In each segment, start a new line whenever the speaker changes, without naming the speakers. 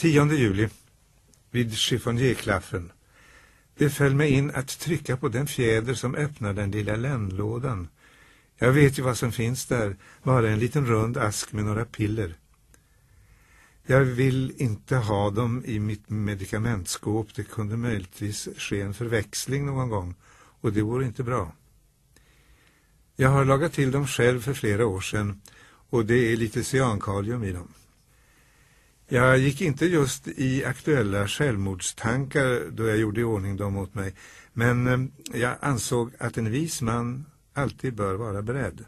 10 juli, vid chiffonierklaffen. Det föll mig in att trycka på den fjäder som öppnar den lilla lämnlådan. Jag vet ju vad som finns där, bara en liten rund ask med några piller. Jag vill inte ha dem i mitt medikamentskåp, det kunde möjligtvis ske en förväxling någon gång, och det vore inte bra. Jag har lagat till dem själv för flera år sedan, och det är lite cyankalium i dem. Jag gick inte just i aktuella självmordstankar då jag gjorde i ordning dem åt mig, men jag ansåg att en vis man alltid bör vara beredd.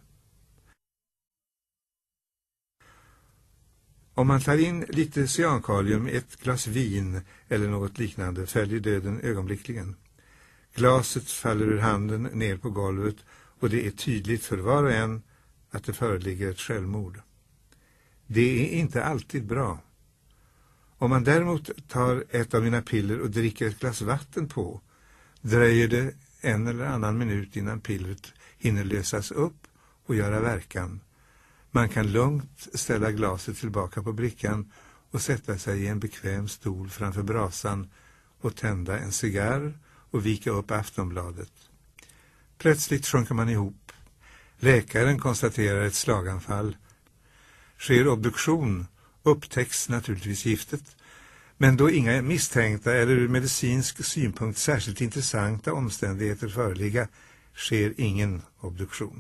Om man tar in lite cyankalium i ett glas vin eller något liknande följer döden ögonblickligen. Glaset faller ur handen ner på golvet och det är tydligt för var och en att det föreligger ett självmord. Det är inte alltid bra. Om man däremot tar ett av mina piller och dricker ett glas vatten på, dröjer det en eller annan minut innan pillret hinner lösas upp och göra verkan. Man kan lugnt ställa glaset tillbaka på brickan och sätta sig i en bekväm stol framför brasan och tända en cigarr och vika upp Aftonbladet. Plötsligt sjunker man ihop. Läkaren konstaterar ett slaganfall. Sker obduktion upptäcks naturligtvis giftet, men då inga misstänkta eller ur medicinsk synpunkt särskilt intressanta omständigheter föreligga sker ingen obduktion.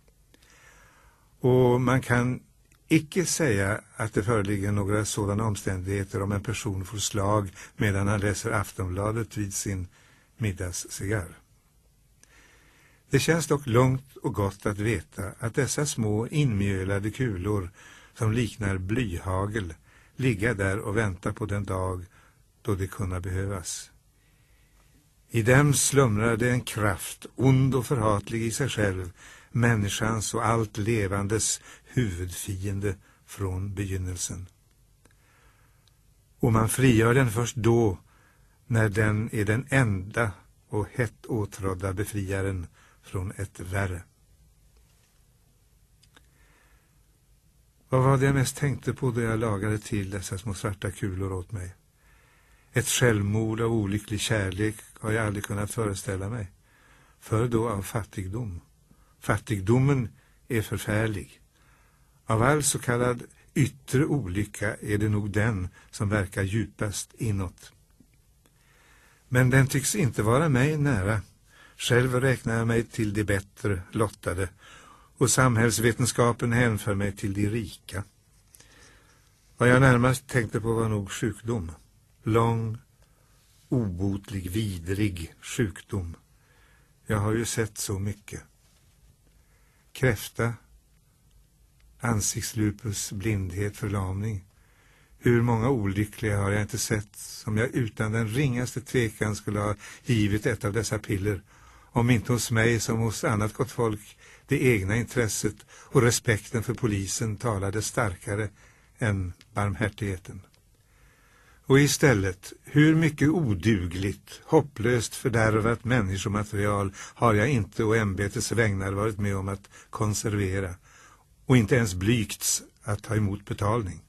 Och man kan icke säga att det föreligger några sådana omständigheter om en person får slag medan han läser Aftonbladet vid sin middagscigarr. Det känns dock lugnt och gott att veta att dessa små inmjölade kulor som liknar blyhagel ligga där och vänta på den dag då det kunna behövas. I dem slumrade en kraft, ond och förhatlig i sig själv, människans och allt levandes huvudfiende från begynnelsen. Och man frigör den först då, när den är den enda och hett åtrådda befriaren från ett värre. Vad var det jag mest tänkte på då jag lagade till dessa små svarta kulor åt mig? Ett självmord av olycklig kärlek har jag aldrig kunnat föreställa mig. För då av fattigdom. Fattigdomen är förfärlig. Av all så kallad yttre olycka är det nog den som verkar djupast inåt. Men den tycks inte vara mig nära. Själv räknar jag mig till de bättre lottade och samhällsvetenskapen hänför mig till de rika. Vad jag närmast tänkte på var nog sjukdom. Lång, obotlig, vidrig sjukdom. Jag har ju sett så mycket. Kräfta, ansiktslupus, blindhet, förlamning. Hur många olyckliga har jag inte sett som jag utan den ringaste tvekan skulle ha givit ett av dessa piller, om inte hos mig som hos annat gott folk det egna intresset och respekten för polisen talade starkare än barmhärtigheten. Och istället, hur mycket odugligt, hopplöst fördärvat människomaterial har jag inte och ämbetets vägnar varit med om att konservera och inte ens blygts att ta emot betalning.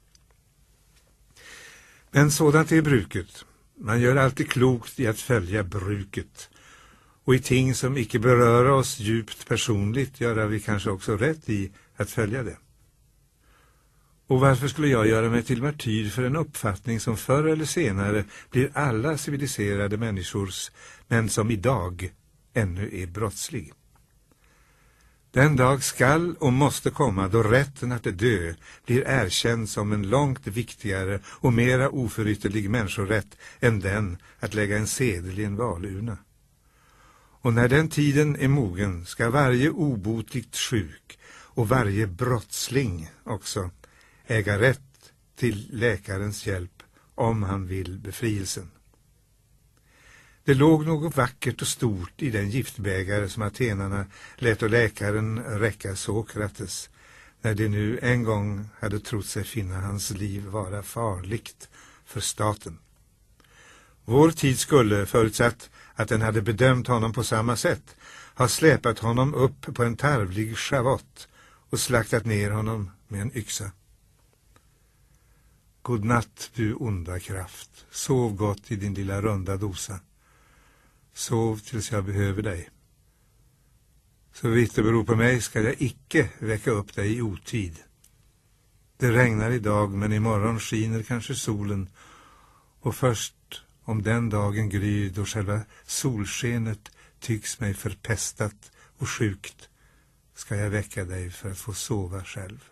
Men sådant är bruket. Man gör alltid klokt i att följa bruket. Och i ting som icke berör oss djupt personligt gör vi kanske också rätt i att följa det. Och varför skulle jag göra mig till martyr för en uppfattning som förr eller senare blir alla civiliserade människors, men som idag ännu är brottslig? Den dag skall och måste komma då rätten att dö blir erkänd som en långt viktigare och mera oförytterlig människorätt än den att lägga en sedel i en valurna. Och när den tiden är mogen ska varje obotligt sjuk och varje brottsling också äga rätt till läkarens hjälp om han vill befrielsen. Det låg något vackert och stort i den giftbägare som atenarna lät och läkaren räcka Sokrates, när de nu en gång hade trott sig finna hans liv vara farligt för staten. Vår tid skulle, förutsatt att den hade bedömt honom på samma sätt, ha släpat honom upp på en tarvlig schavott och slaktat ner honom med en yxa. God natt, du onda kraft. Sov gott i din lilla runda dosa. Sov tills jag behöver dig. Så vitt det beror på mig ska jag icke väcka upp dig i otid. Det regnar idag, men imorgon skiner kanske solen. Och först om den dagen gryr då själva solskenet tycks mig förpestat och sjukt, ska jag väcka dig för att få sova själv.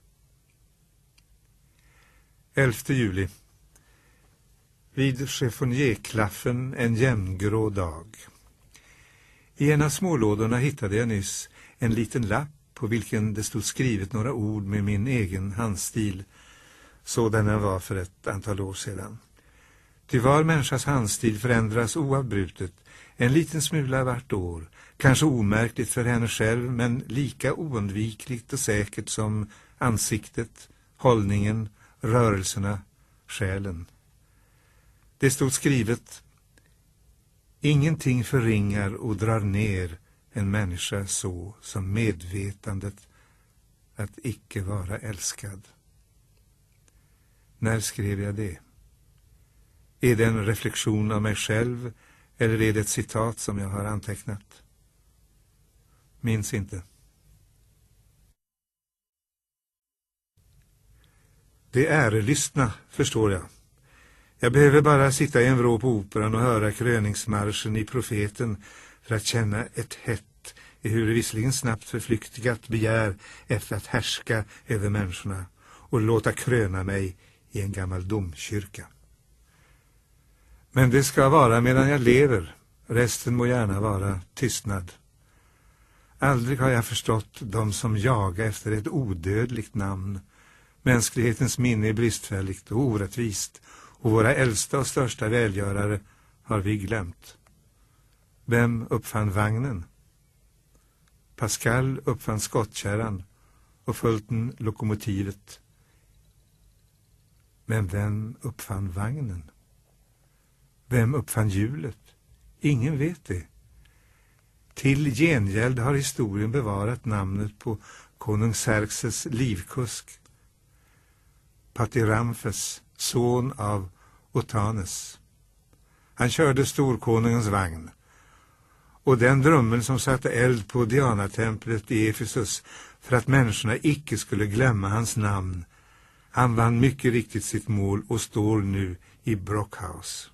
11 juli. Vid cheffonierklaffen en jämngrå dag. I en av smålådorna hittade jag nyss en liten lapp på vilken det stod skrivet några ord med min egen handstil, sådan den var för ett antal år sedan. Ty var människas handstil förändras oavbrutet, en liten smula vart år, kanske omärkligt för henne själv, men lika oundvikligt och säkert som ansiktet, hållningen, rörelserna, själen. Det stod skrivet: ingenting förringar och drar ner en människa så som medvetandet att icke vara älskad. När skrev jag det? Är det en reflektion av mig själv eller är det ett citat som jag har antecknat? Minns inte. Det är lystna, förstår jag. Jag behöver bara sitta i en vrå på operan och höra kröningsmarschen i Profeten för att känna ett hett, ehuru visserligen snabbt förflyktigat begär efter att härska över människorna och låta kröna mig i en gammal domkyrka. Men det ska vara medan jag lever, resten må gärna vara tystnad. Aldrig har jag förstått de som jagar efter ett odödligt namn. Mänsklighetens minne är bristfälligt och orättvist, och våra äldsta och största välgörare har vi glömt. Vem uppfann vagnen? Pascal uppfann skottkärran och Fulton lokomotivet. Men vem uppfann vagnen? Vem uppfann hjulet? Ingen vet det. Till gengäld har historien bevarat namnet på konung Xerxes livkusk, Patiramfes, son av Otanes. Han körde storkonungens vagn, och den drömmen som satte eld på Dianatemplet i Efesus för att människorna icke skulle glömma hans namn, han vann mycket riktigt sitt mål och står nu i Brockhaus.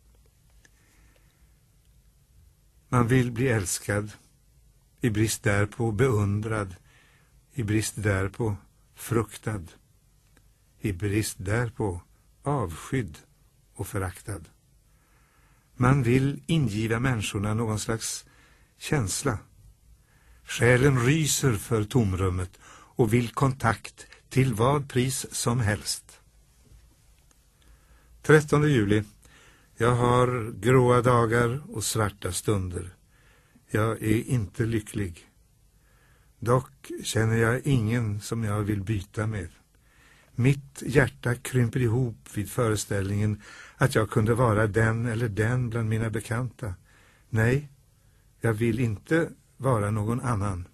Man vill bli älskad, i brist därpå beundrad, i brist därpå fruktad, i brist därpå avskydd och föraktad. Man vill ingiva människorna någon slags känsla. Själen ryser för tomrummet och vill kontakt till vad pris som helst. 13 juli. Jag har gråa dagar och svarta stunder. Jag är inte lycklig. Dock känner jag ingen som jag vill byta med. Mitt hjärta krymper ihop vid föreställningen att jag kunde vara den eller den bland mina bekanta. Nej, jag vill inte vara någon annan.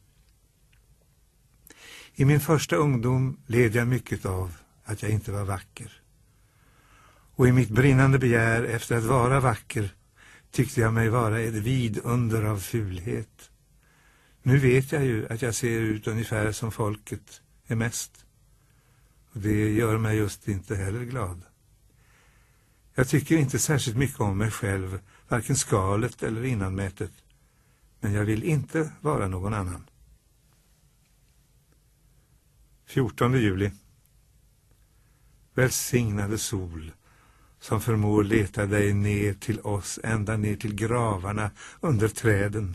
I min första ungdom led jag mycket av att jag inte var vacker. Och i mitt brinnande begär efter att vara vacker tyckte jag mig vara ett vidunder av fulhet. Nu vet jag ju att jag ser ut ungefär som folket är mest. Och det gör mig just inte heller glad. Jag tycker inte särskilt mycket om mig själv, varken skalet eller innanmätet. Men jag vill inte vara någon annan. 14 juli. Välsignade sol, som förmår leta dig ner till oss, ända ner till gravarna under träden.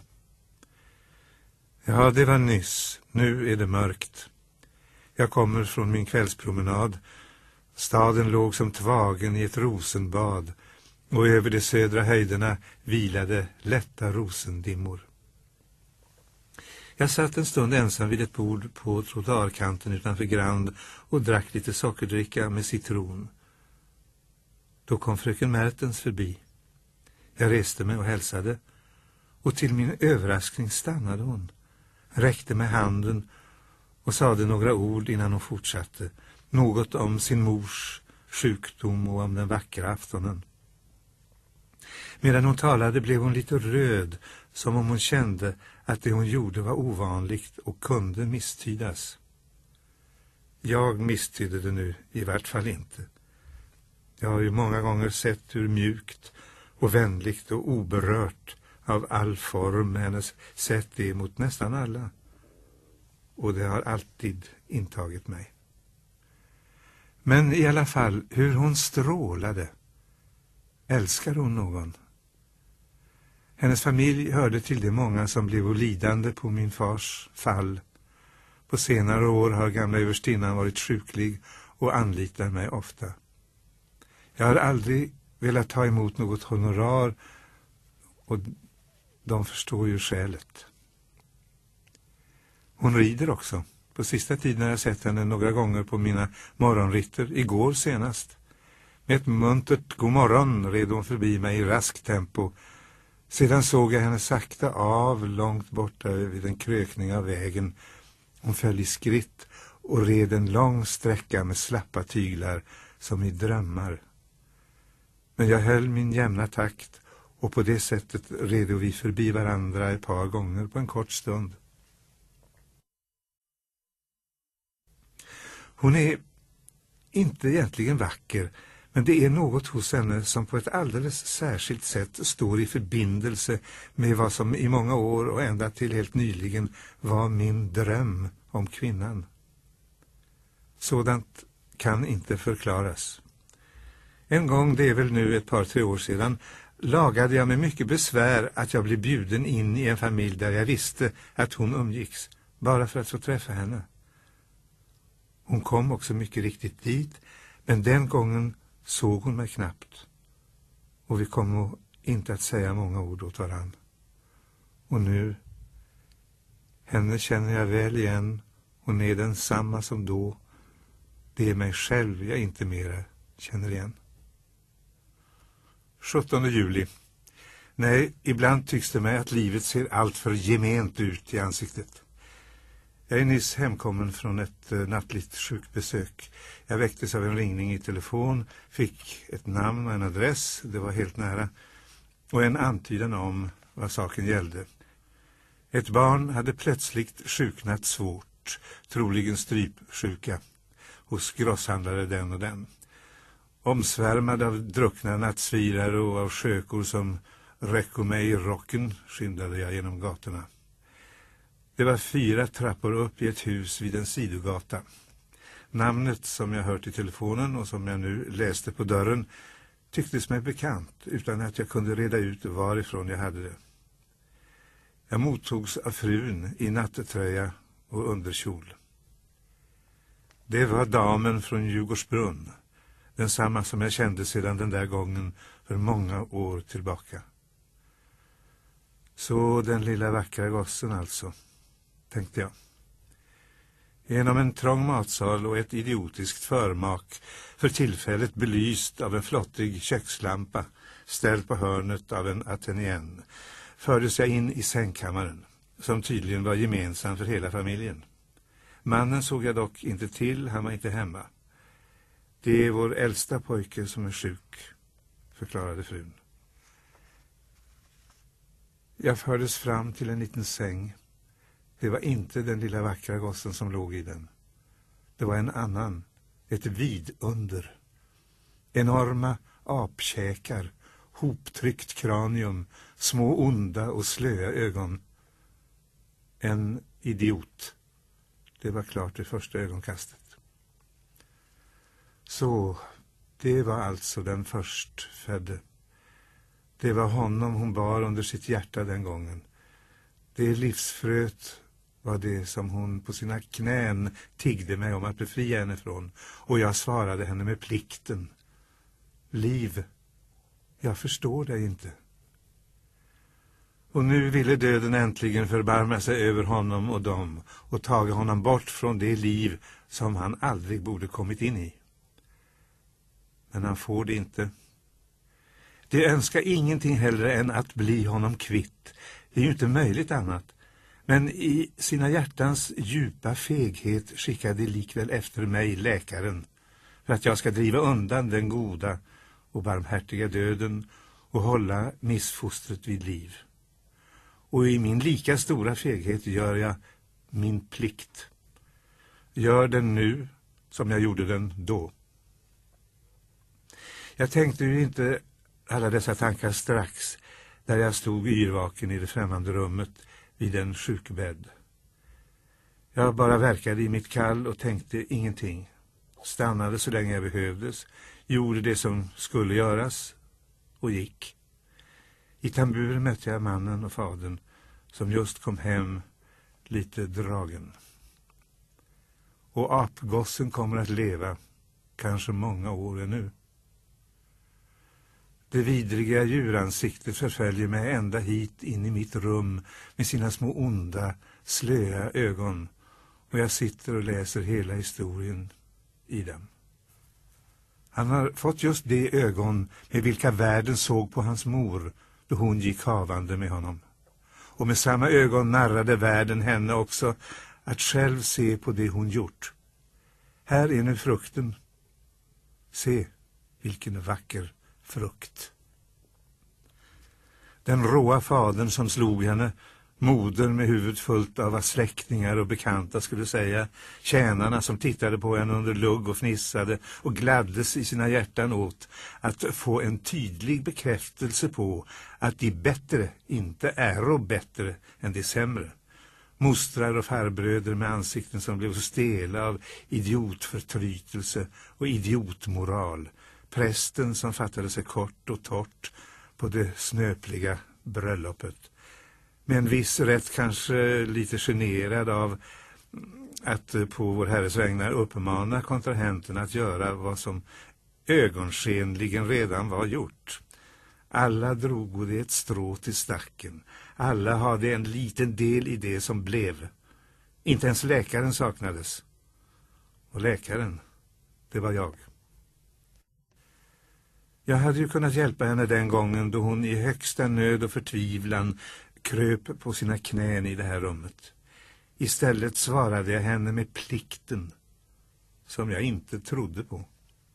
Ja, det var nyss. Nu är det mörkt. Jag kommer från min kvällspromenad. Staden låg som tvagen i ett rosenbad, och över de södra höjderna vilade lätta rosendimmor. Jag satt en stund ensam vid ett bord på trottoarkanten utanför Grand och drack lite sockerdricka med citron. Då kom fröken Mertens förbi. Jag reste mig och hälsade, och till min överraskning stannade hon, räckte mig handen och sade några ord innan hon fortsatte. Något om sin mors sjukdom och om den vackra aftonen. Medan hon talade blev hon lite röd, som om hon kände att det hon gjorde var ovanligt och kunde misstydas. Jag misstydde det nu i vart fall inte. Jag har ju många gånger sett hur mjukt och vänligt och oberört av all form hennes sätt är mot nästan alla. Och det har alltid intagit mig. Men i alla fall, hur hon strålade. Älskar hon någon? Hennes familj hörde till de många som blev lidande på min fars fall. På senare år har gamla överstinnan varit sjuklig och anlitar mig ofta. Jag har aldrig velat ta emot något honorar och de förstår ju skälet. Hon rider också. På sista tiden har jag sett henne några gånger på mina morgonritter, igår senast. Med ett muntert god morgon red hon förbi mig i rask tempo. Sedan såg jag henne sakta av långt borta vid en krökning av vägen. Hon föll i skritt och red en lång sträcka med slappa tyglar som i drömmar. Men jag höll min jämna takt och på det sättet red vi förbi varandra ett par gånger på en kort stund. Hon är inte egentligen vacker, men det är något hos henne som på ett alldeles särskilt sätt står i förbindelse med vad som i många år och ända till helt nyligen var min dröm om kvinnan. Sådant kan inte förklaras. En gång, det är väl nu ett par, 3 år sedan, lagade jag med mycket besvär att jag blev bjuden in i en familj där jag visste att hon umgicks, bara för att få träffa henne. Hon kom också mycket riktigt dit, men den gången såg hon mig knappt. Och vi kom inte att säga många ord åt varann. Och nu, henne känner jag väl igen, hon är densamma som då. Det är mig själv jag inte mera känner igen. 17 juli. Nej, ibland tycks det mig att livet ser allt för gement ut i ansiktet. Jag är nyss hemkommen från ett nattligt sjukbesök. Jag väcktes av en ringning i telefon, fick ett namn och en adress, det var helt nära, och en antydan om vad saken gällde. Ett barn hade plötsligt sjuknat svårt, troligen strypsjuka, hos grosshandlare den och den. Omsvärmad av druckna nattsvirare och av sjökor som räckte mig i rocken skyndade jag genom gatorna. Det var 4 trappor upp i ett hus vid en sidogata. Namnet som jag hört i telefonen och som jag nu läste på dörren tycktes mig bekant utan att jag kunde reda ut varifrån jag hade det. Jag mottogs av frun i nattetröja och underkjol. Det var damen från Djurgårdsbrunn, densamma som jag kände sedan den där gången för många år tillbaka. Så den lilla vackra gossen alltså, tänkte jag. Genom en trång matsal och ett idiotiskt förmak, för tillfället belyst av en flottig kökslampa, ställd på hörnet av en atenien, fördes jag in i sängkammaren, som tydligen var gemensam för hela familjen. Mannen såg jag dock inte till, han var inte hemma. Det är vår äldsta pojke som är sjuk, förklarade frun. Jag fördes fram till en liten säng. Det var inte den lilla vackra gossen som låg i den. Det var en annan, ett vidunder. Enorma apkäkar, hoptryckt kranium, små onda och slöa ögon. En idiot. Det var klart det första ögonkastet. Så, det var alltså den förstfödde. Det var honom hon bar under sitt hjärta den gången. Det livsfröet var det som hon på sina knän tiggde mig om att befria henne från. Och jag svarade henne med plikten. Liv, jag förstår dig inte. Och nu ville döden äntligen förbarma sig över honom och dem och taga honom bort från det liv som han aldrig borde kommit in i. Men han får det inte. De önskar ingenting hellre än att bli honom kvitt. Det är ju inte möjligt annat. Men i sina hjärtans djupa feghet skickade likväl efter mig läkaren för att jag ska driva undan den goda och barmhärtiga döden och hålla missfostret vid liv. Och i min lika stora feghet gör jag min plikt. Gör den nu som jag gjorde den då. Jag tänkte ju inte alla dessa tankar strax där jag stod yrvaken i det främmande rummet vid en sjukbädd. Jag bara verkade i mitt kall och tänkte ingenting. Stannade så länge jag behövdes, gjorde det som skulle göras och gick. I tamburen mötte jag mannen och fadern som just kom hem lite dragen. Och apgossen kommer att leva, kanske många år ännu. Det vidriga djuransiktet förföljer mig ända hit in i mitt rum med sina små onda, slöa ögon, och jag sitter och läser hela historien i dem. Han har fått just de ögon med vilka världen såg på hans mor då hon gick havande med honom. Och med samma ögon narrade världen henne också att själv se på det hon gjort. Här är nu frukten. Se vilken vacker frukt. Den råa fadern som slog henne, modern med huvudet fullt av vad släktingar och bekanta skulle säga, tjänarna som tittade på henne under lugg och fnissade och gladdes i sina hjärtan åt att få en tydlig bekräftelse på att de bättre inte är bättre än de sämre. Mostrar och farbröder med ansikten som blev stela av idiotförtrytelse och idiotmoral. Prästen som fattade sig kort och torrt på det snöpliga bröllopet. Med en viss rätt kanske lite generad av att på vår Herres vägnar uppmana kontrahenterna att göra vad som ögonskenligen redan var gjort. Alla drogo det ett strå till stacken. Alla hade en liten del i det som blev. Inte ens läkaren saknades. Och läkaren, det var jag. Jag hade ju kunnat hjälpa henne den gången då hon i högsta nöd och förtvivlan kröp på sina knän i det här rummet. Istället svarade jag henne med plikten som jag inte trodde på.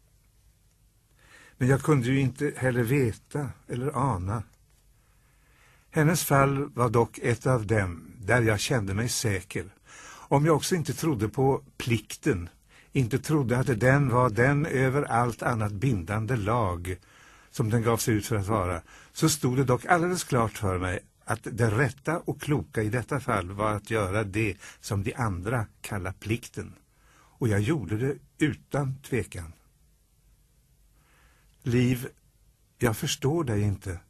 Men jag kunde ju inte heller veta eller ana. Hennes fall var dock ett av dem där jag kände mig säker. Om jag också inte trodde på plikten, inte trodde att den var den över allt annat bindande lag som den gav sig ut för att vara, så stod det dock alldeles klart för mig att det rätta och kloka i detta fall var att göra det som de andra kallar plikten. Och jag gjorde det utan tvekan. Liv, jag förstår dig inte.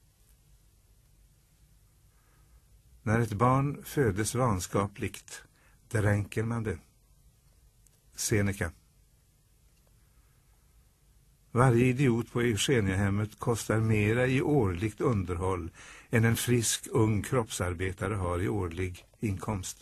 När ett barn födes vanskapligt, dränker man det. Seneca. Varje idiot på Eugeniahemmet kostar mera i årligt underhåll än en frisk ung kroppsarbetare har i årlig inkomst.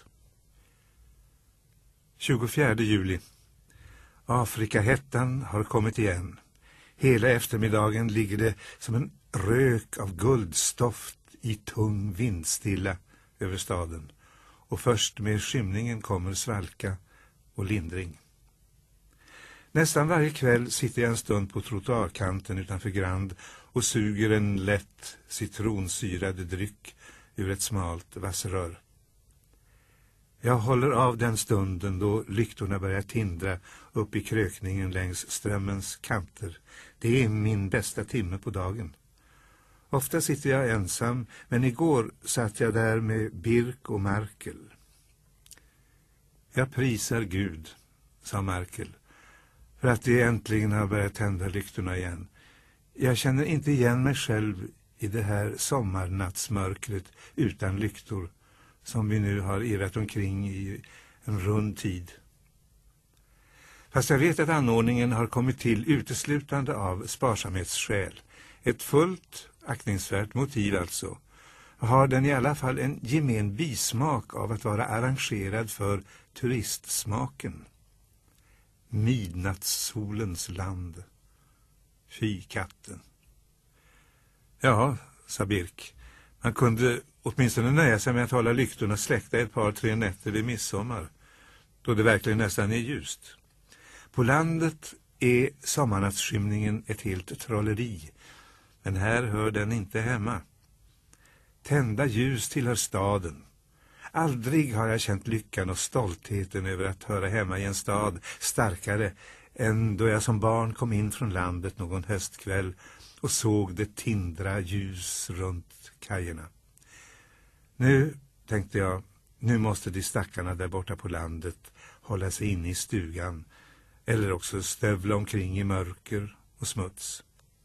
24 juli. Afrikahettan har kommit igen. Hela eftermiddagen ligger det som en rök av guldstoft i tung vindstilla över staden. Och först med skymningen kommer svalka och lindring. Nästan varje kväll sitter jag en stund på trottoarkanten utanför Grand och suger en lätt citronsyrad dryck ur ett smalt vassrör. Jag håller av den stunden då lyktorna börjar tindra upp i krökningen längs strömmens kanter. Det är min bästa timme på dagen. Ofta sitter jag ensam, men igår satt jag där med Birk och Markel. Jag prisar Gud, sa Markel, för att de äntligen har börjat tända lyktorna igen. Jag känner inte igen mig själv i det här sommarnattsmörkret utan lyktor som vi nu har irrat omkring i en rund tid. Fast jag vet att anordningen har kommit till uteslutande av sparsamhetsskäl. Ett fullt aktningsvärt motiv alltså. Har den i alla fall en gemen bismak av att vara arrangerad för turistsmaken. Midnattssolens land. Fy katten. Ja, sa Birk. Man kunde åtminstone nöja sig med att hålla lyktorna släckta ett par, 3 nätter vid midsommar, då det verkligen nästan är ljust. På landet är sommarnattsskymningen ett helt trolleri, men här hör den inte hemma. Tända ljus tillhör staden. Aldrig har jag känt lyckan och stoltheten över att höra hemma i en stad starkare än då jag som barn kom in från landet någon höstkväll och såg det tindra ljus runt kajerna. Nu, tänkte jag, nu måste de stackarna där borta på landet hålla sig inne i stugan eller också stövla omkring i mörker och smuts.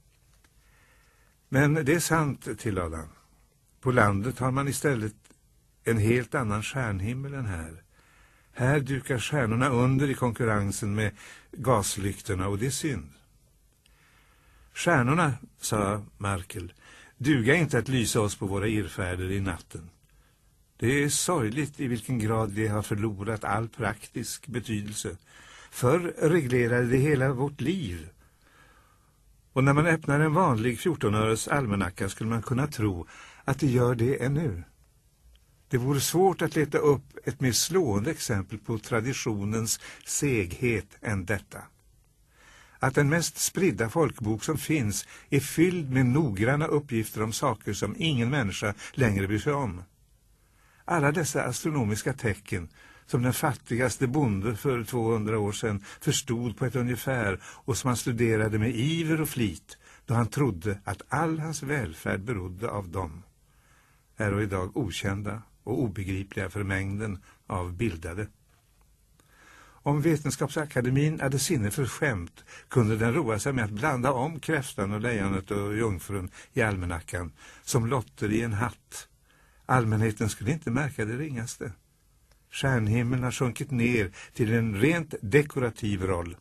Men det är sant, tillade han. På landet har man istället en helt annan stjärnhimmel än här. Här dukar stjärnorna under i konkurrensen med gaslyktorna och det är synd. Stjärnorna, sa Markel, duga inte att lysa oss på våra irrfärder i natten. Det är sorgligt i vilken grad de har förlorat all praktisk betydelse. Förr reglerade det hela vårt liv. Och när man öppnar en vanlig 14-öres almanacka skulle man kunna tro att det gör det ännu. Det vore svårt att leta upp ett mer slående exempel på traditionens seghet än detta. Att den mest spridda folkbok som finns är fylld med noggranna uppgifter om saker som ingen människa längre bryr sig om. Alla dessa astronomiska tecken som den fattigaste bonde för 200 år sedan förstod på ett ungefär och som han studerade med iver och flit då han trodde att all hans välfärd berodde av dem, är och idag okända och obegripliga för mängden av bildade. Om Vetenskapsakademin hade sinne för skämt kunde den roa sig med att blanda om kräftan och lejonet och jungfrun i almanackan som lotter i en hatt. Allmänheten skulle inte märka det ringaste. Stjärnhimmeln har sjunkit ner till en rent dekorativ roll.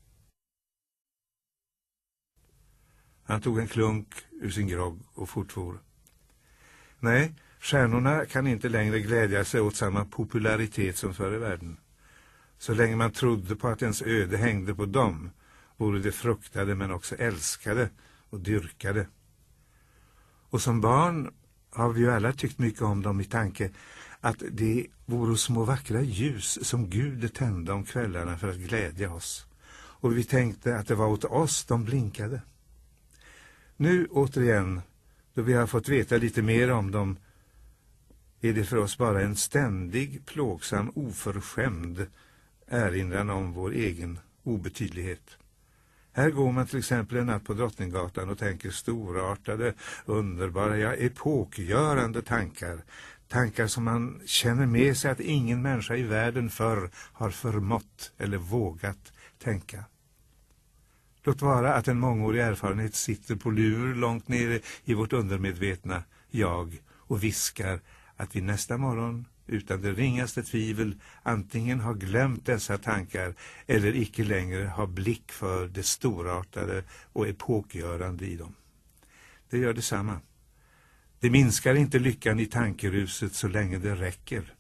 Han tog en klunk ur sin grogg och fortfor. Nej, stjärnorna kan inte längre glädja sig åt samma popularitet som förr i världen. Så länge man trodde på att ens öde hängde på dem vore det fruktade men också älskade och dyrkade. Och som barn har vi ju alla tyckt mycket om dem i tanke att det vore små vackra ljus som Gud tände om kvällarna för att glädja oss. Och vi tänkte att det var åt oss de blinkade. Nu återigen, då vi har fått veta lite mer om dem, är det för oss bara en ständig, plågsam, oförskämd erinran om vår egen obetydlighet. Här går man till exempel en natt på Drottninggatan och tänker storartade, underbara, ja epokgörande tankar. Tankar som man känner med sig att ingen människa i världen förr har förmått eller vågat tänka. Låt vara att en mångårig erfarenhet sitter på lur långt nere i vårt undermedvetna jag och viskar att vi nästa morgon utan det ringaste tvivel antingen har glömt dessa tankar eller icke längre har blick för det storartade och epokgörande i dem. Det gör detsamma. Det minskar inte lyckan i tankeruset så länge det räcker.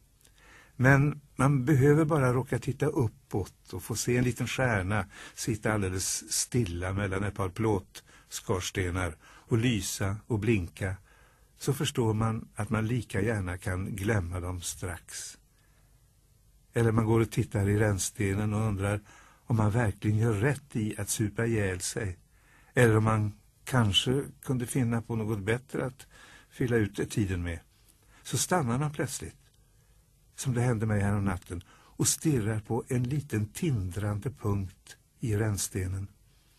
Men man behöver bara råka titta uppåt och få se en liten stjärna sitta alldeles stilla mellan ett par plåtskorstenar och lysa och blinka, så förstår man att man lika gärna kan glömma dem strax. Eller man går och tittar i rännstenen och undrar om man verkligen gör rätt i att supa ihjäl sig. Eller om man kanske kunde finna på något bättre att fylla ut tiden med. Så stannar man plötsligt, som det hände mig här om natten, och stirrar på en liten tindrande punkt i rännstenen.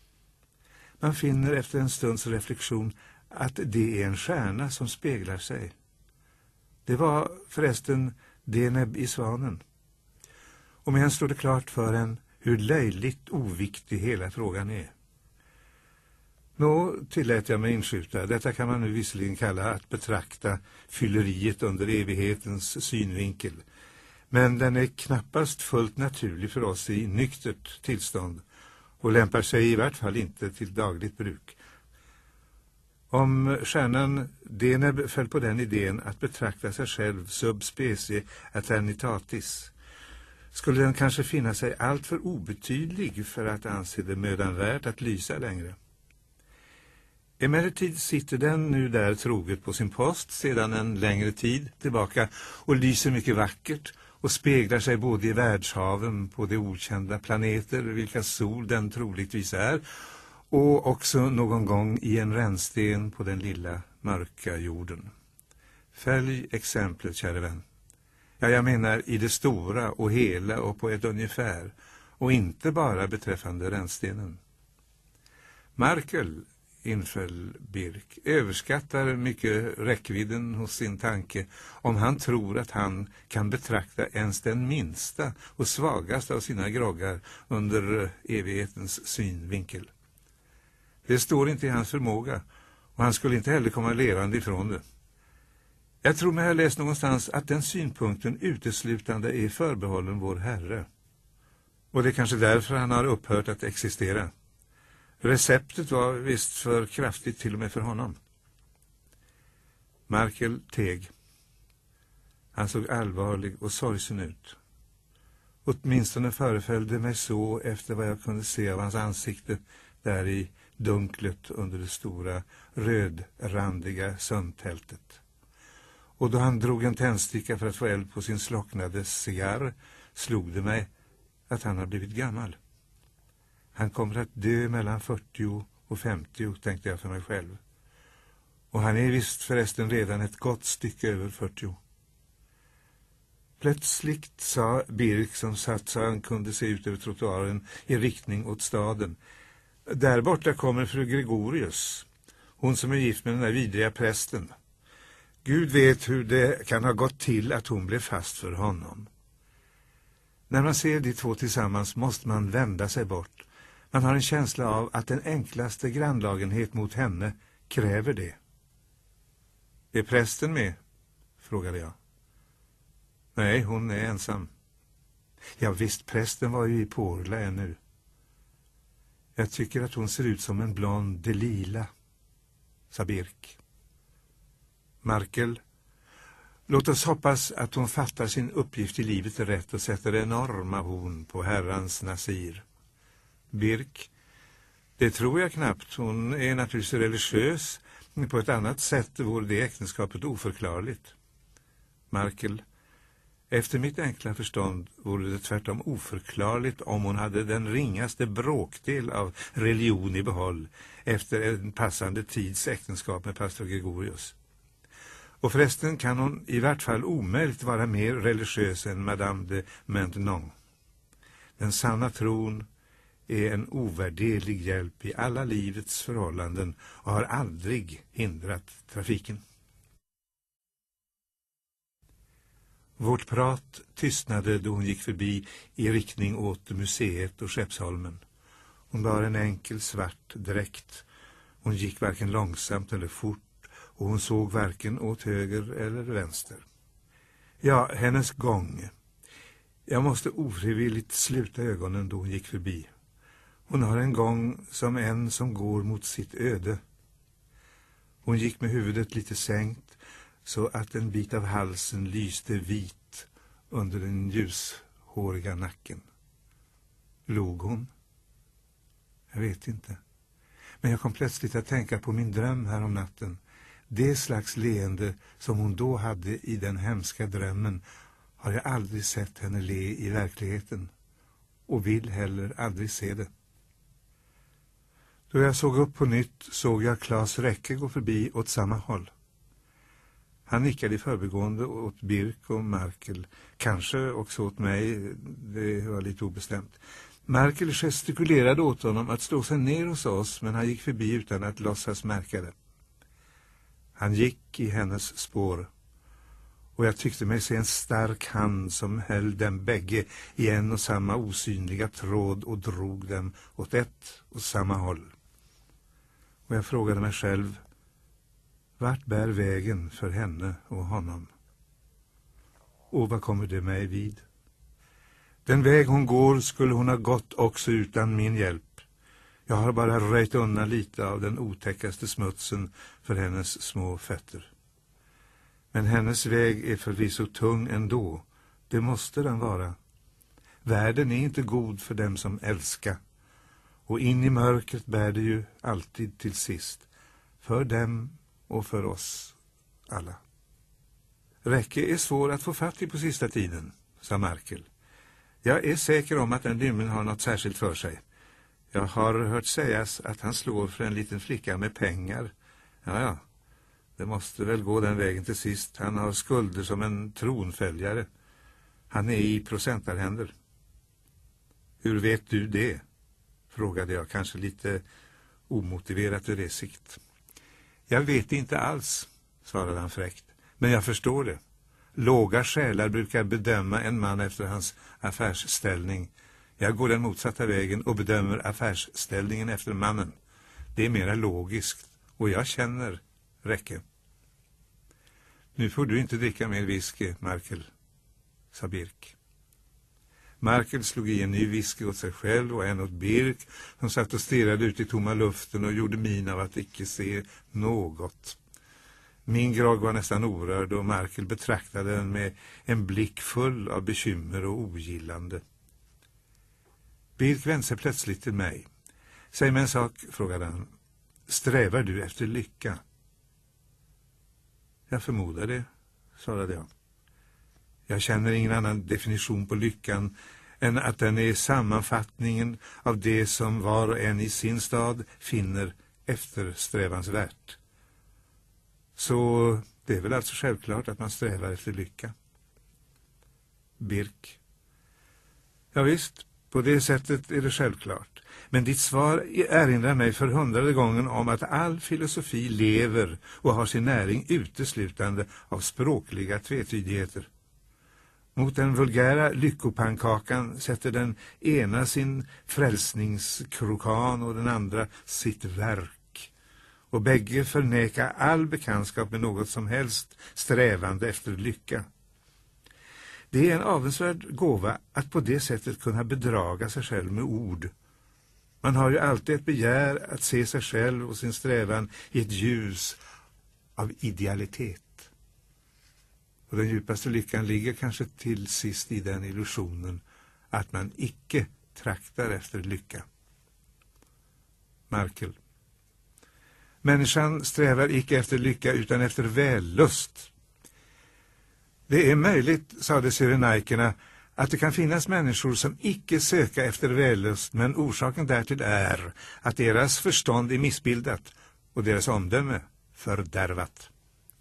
Man finner efter en stunds reflektion att det är en stjärna som speglar sig. Det var förresten Deneb i Svanen. Och med en står det klart för en hur löjligt oviktig hela frågan är. Nå, tillät jag mig inskjuta, detta kan man nu visserligen kalla att betrakta fylleriet under evighetens synvinkel. Men den är knappast fullt naturlig för oss i nyktert tillstånd och lämpar sig i vart fall inte till dagligt bruk. Om stjärnan Deneb föll på den idén att betrakta sig själv sub specie eternitatis, skulle den kanske finna sig allt för obetydlig för att anse det mödan värt att lysa längre. Emellertid sitter den nu där troget på sin post sedan en längre tid tillbaka och lyser mycket vackert och speglar sig både i världshaven på de okända planeter, vilka sol den troligtvis är, och också någon gång i en rännsten på den lilla mörka jorden. Följ exemplet, kära vän. Ja, jag menar i det stora och hela och på ett ungefär, och inte bara beträffande rännstenen. Markel, inföll Birk, överskattar mycket räckvidden hos sin tanke om han tror att han kan betrakta ens den minsta och svagaste av sina groggar under evighetens synvinkel. Det står inte i hans förmåga, och han skulle inte heller komma levande ifrån det. Jag tror mig ha läst någonstans att den synpunkten uteslutande är förbehållen vår Herre. Och det är kanske därför han har upphört att existera. Receptet var visst för kraftigt till och med för honom. Markel teg. Han såg allvarlig och sorgsen ut. Åtminstone föreföll det mig så efter vad jag kunde se av hans ansikte där i dunklet under det stora rödrandiga sömntältet. Och då han drog en tändsticka för att få eld på sin slocknade cigarr slog det mig att han har blivit gammal. Han kommer att dö mellan 40 och 50, tänkte jag för mig själv. Och han är visst förresten redan ett gott stycke över 40. Plötsligt sa Birk, som satt så han kunde se ut över trottoaren i riktning åt staden. Där borta kommer fru Gregorius, hon som är gift med den där vidriga prästen. Gud vet hur det kan ha gått till att hon blev fast för honom. När man ser de två tillsammans måste man vända sig bort. Man har en känsla av att den enklaste grannlagenhet mot henne kräver det. Är prästen med? Frågade jag. Nej, hon är ensam. Ja visst, prästen var ju i Porla ännu. Jag tycker att hon ser ut som en blond Delila, sa Birk. Markel, låt oss hoppas att hon fattar sin uppgift i livet rätt och sätter enorma horn på herrans Nasir. Birk, det tror jag knappt. Hon är naturligtvis religiös. På ett annat sätt vore det äktenskapet oförklarligt. Markel, efter mitt enkla förstånd vore det tvärtom oförklarligt om hon hade den ringaste bråkdel av religion i behåll efter en passande tids äktenskap med pastor Gregorius. Och förresten kan hon i vart fall omöjligt vara mer religiös än Madame de Maintenon. Den sanna tron är en ovärderlig hjälp i alla livets förhållanden och har aldrig hindrat trafiken. Vårt prat tystnade då hon gick förbi i riktning åt museet och Skeppsholmen. Hon bar en enkel svart dräkt. Hon gick varken långsamt eller fort och hon såg varken åt höger eller vänster. Ja, hennes gång. Jag måste ofrivilligt sluta ögonen då hon gick förbi. Hon har en gång som en som går mot sitt öde. Hon gick med huvudet lite sänkt så att en bit av halsen lyste vit under den ljushåriga nacken. Log hon? Jag vet inte. Men jag kom plötsligt att tänka på min dröm här om natten. Det slags leende som hon då hade i den hemska drömmen har jag aldrig sett henne le i verkligheten och vill heller aldrig se det. Då jag såg upp på nytt såg jag Claes Räcke gå förbi åt samma håll. Han nickade i förbigående åt Birk och Markel, kanske också åt mig, det var lite obestämt. Markel gestikulerade åt honom att slå sig ner hos oss, men han gick förbi utan att låtsas märka det. Han gick i hennes spår och jag tyckte mig se en stark hand som höll dem bägge i en och samma osynliga tråd och drog dem åt ett och samma håll. Och jag frågade mig själv, vart bär vägen för henne och honom? Och vad kommer det mig vid? Den väg hon går skulle hon ha gått också utan min hjälp. Jag har bara röjt undan lite av den otäckaste smutsen för hennes små fötter. Men hennes väg är förvisso tung ändå. Det måste den vara. Världen är inte god för dem som älskar. Och in i mörkret bär det ju alltid till sist. För dem och för oss alla. Räcke är svår att få fatt i på sista tiden, sa Markel. Jag är säker om att den rymmen har något särskilt för sig. Jag har hört sägas att han slår för en liten flicka med pengar. Ja, det måste väl gå den vägen till sist. Han har skulder som en tronföljare. Han är i procentarhänder. Hur vet du det? Frågade jag, kanske lite omotiverat ur det sikt. Jag vet inte alls, svarade han fräckt. Men jag förstår det. Låga själar brukar bedöma en man efter hans affärsställning. Jag går den motsatta vägen och bedömer affärsställningen efter mannen. Det är mera logiskt och jag känner Räcke. Nu får du inte dricka mer whisky, Markel, sa Birk. Markel slog i en ny whisky åt sig själv och en åt Birk, som satt och stirrade ut i tomma luften och gjorde min av att icke se något. Min grogg var nästan orörd och Markel betraktade den med en blick full av bekymmer och ogillande. Birk vände sig plötsligt till mig. Säg mig en sak, frågade han. Strävar du efter lycka? Jag förmodar det, svarade jag. Jag känner ingen annan definition på lyckan än att den är sammanfattningen av det som var och en i sin stad finner eftersträvansvärt. Så det är väl alltså självklart att man strävar efter lycka. Birk. Ja visst, på det sättet är det självklart. Men ditt svar erinrar mig för 100:e gången om att all filosofi lever och har sin näring uteslutande av språkliga tvetydigheter. Mot den vulgära lyckopannkakan sätter den ena sin frälsningskrokan och den andra sitt verk. Och bägge förnekar all bekantskap med något som helst strävande efter lycka. Det är en avundsvärd gåva att på det sättet kunna bedraga sig själv med ord. Man har ju alltid ett begär att se sig själv och sin strävan i ett ljus av idealitet. Och den djupaste lyckan ligger kanske till sist i den illusionen att man icke traktar efter lycka. Markel. Människan strävar icke efter lycka utan efter vällust. Det är möjligt, sade syrenaikerna, att det kan finnas människor som icke söka efter vällust, men orsaken därtill är att deras förstånd är missbildat och deras omdöme fördärvat.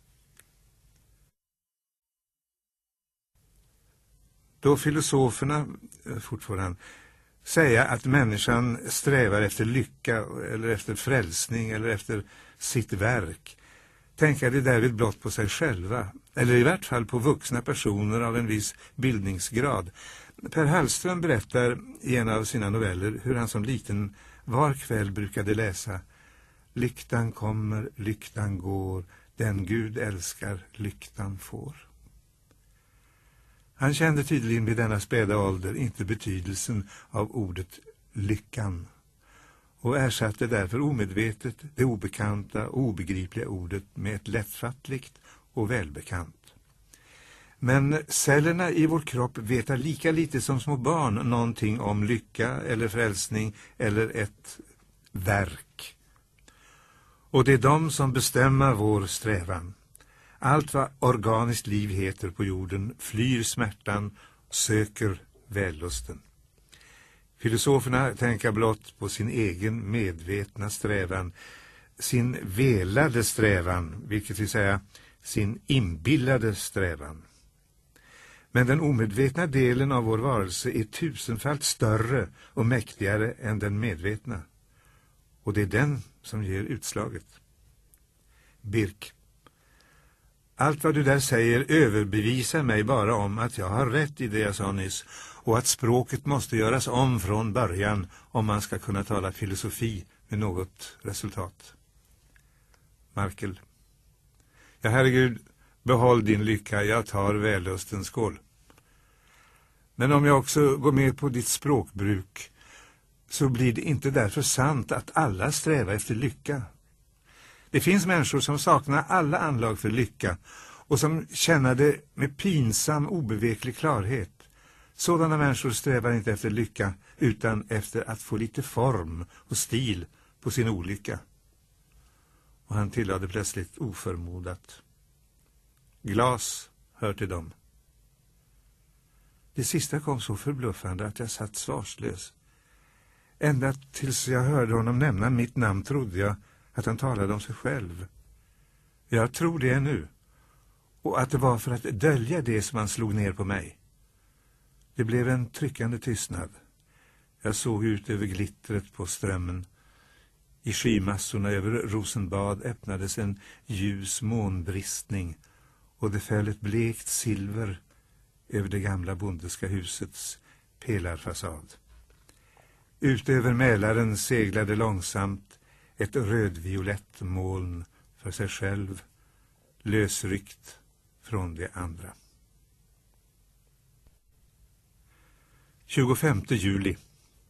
Då filosoferna, fortfarande, säga att människan strävar efter lycka eller efter frälsning eller efter sitt verk, tänker de därvid blott på sig själva, eller i vart fall på vuxna personer av en viss bildningsgrad. Per Hallström berättar i en av sina noveller hur han som liten var kväll brukade läsa Lyktan kommer, lyktan går, den Gud älskar, lyktan får. Han kände tydligen vid denna späda ålder inte betydelsen av ordet lyckan och ersatte därför omedvetet det obekanta och obegripliga ordet med ett lättfattligt och välbekant. Men cellerna i vår kropp vet lika lite som små barn någonting om lycka eller frälsning eller ett verk. Och det är de som bestämmer vår strävan. Allt vad organiskt liv heter på jorden flyr smärtan, söker vällusten. Filosoferna tänker blott på sin egen medvetna strävan, sin velade strävan, vilket vill säga sin inbillade strävan. Men den omedvetna delen av vår varelse är tusenfalt större och mäktigare än den medvetna. Och det är den som ger utslaget. Birk. Allt vad du där säger överbevisar mig bara om att jag har rätt i det jag sa nyss och att språket måste göras om från början om man ska kunna tala filosofi med något resultat. Markel. Ja, herregud, behåll din lycka, jag tar vällustens skål. Men om jag också går med på ditt språkbruk så blir det inte därför sant att alla strävar efter lycka. Det finns människor som saknar alla anlag för lycka och som känner det med pinsam, obeveklig klarhet. Sådana människor strävar inte efter lycka utan efter att få lite form och stil på sin olycka. Och han tillade plötsligt oförmodat. Glas hör till dem. Det sista kom så förbluffande att jag satt svarslös. Ända tills jag hörde honom nämna mitt namn trodde jag att han talade om sig själv. Jag tror det nu. Och att det var för att dölja det som han slog ner på mig. Det blev en tryckande tystnad. Jag såg ut över glittret på strömmen. I skymassorna över Rosenbad öppnades en ljus månbristning och det föll ett blekt silver över det gamla bondeska husets pelarfasad. Utöver Mälaren seglade långsamt ett rödviolett moln för sig själv, lösryckt från det andra. 25 juli.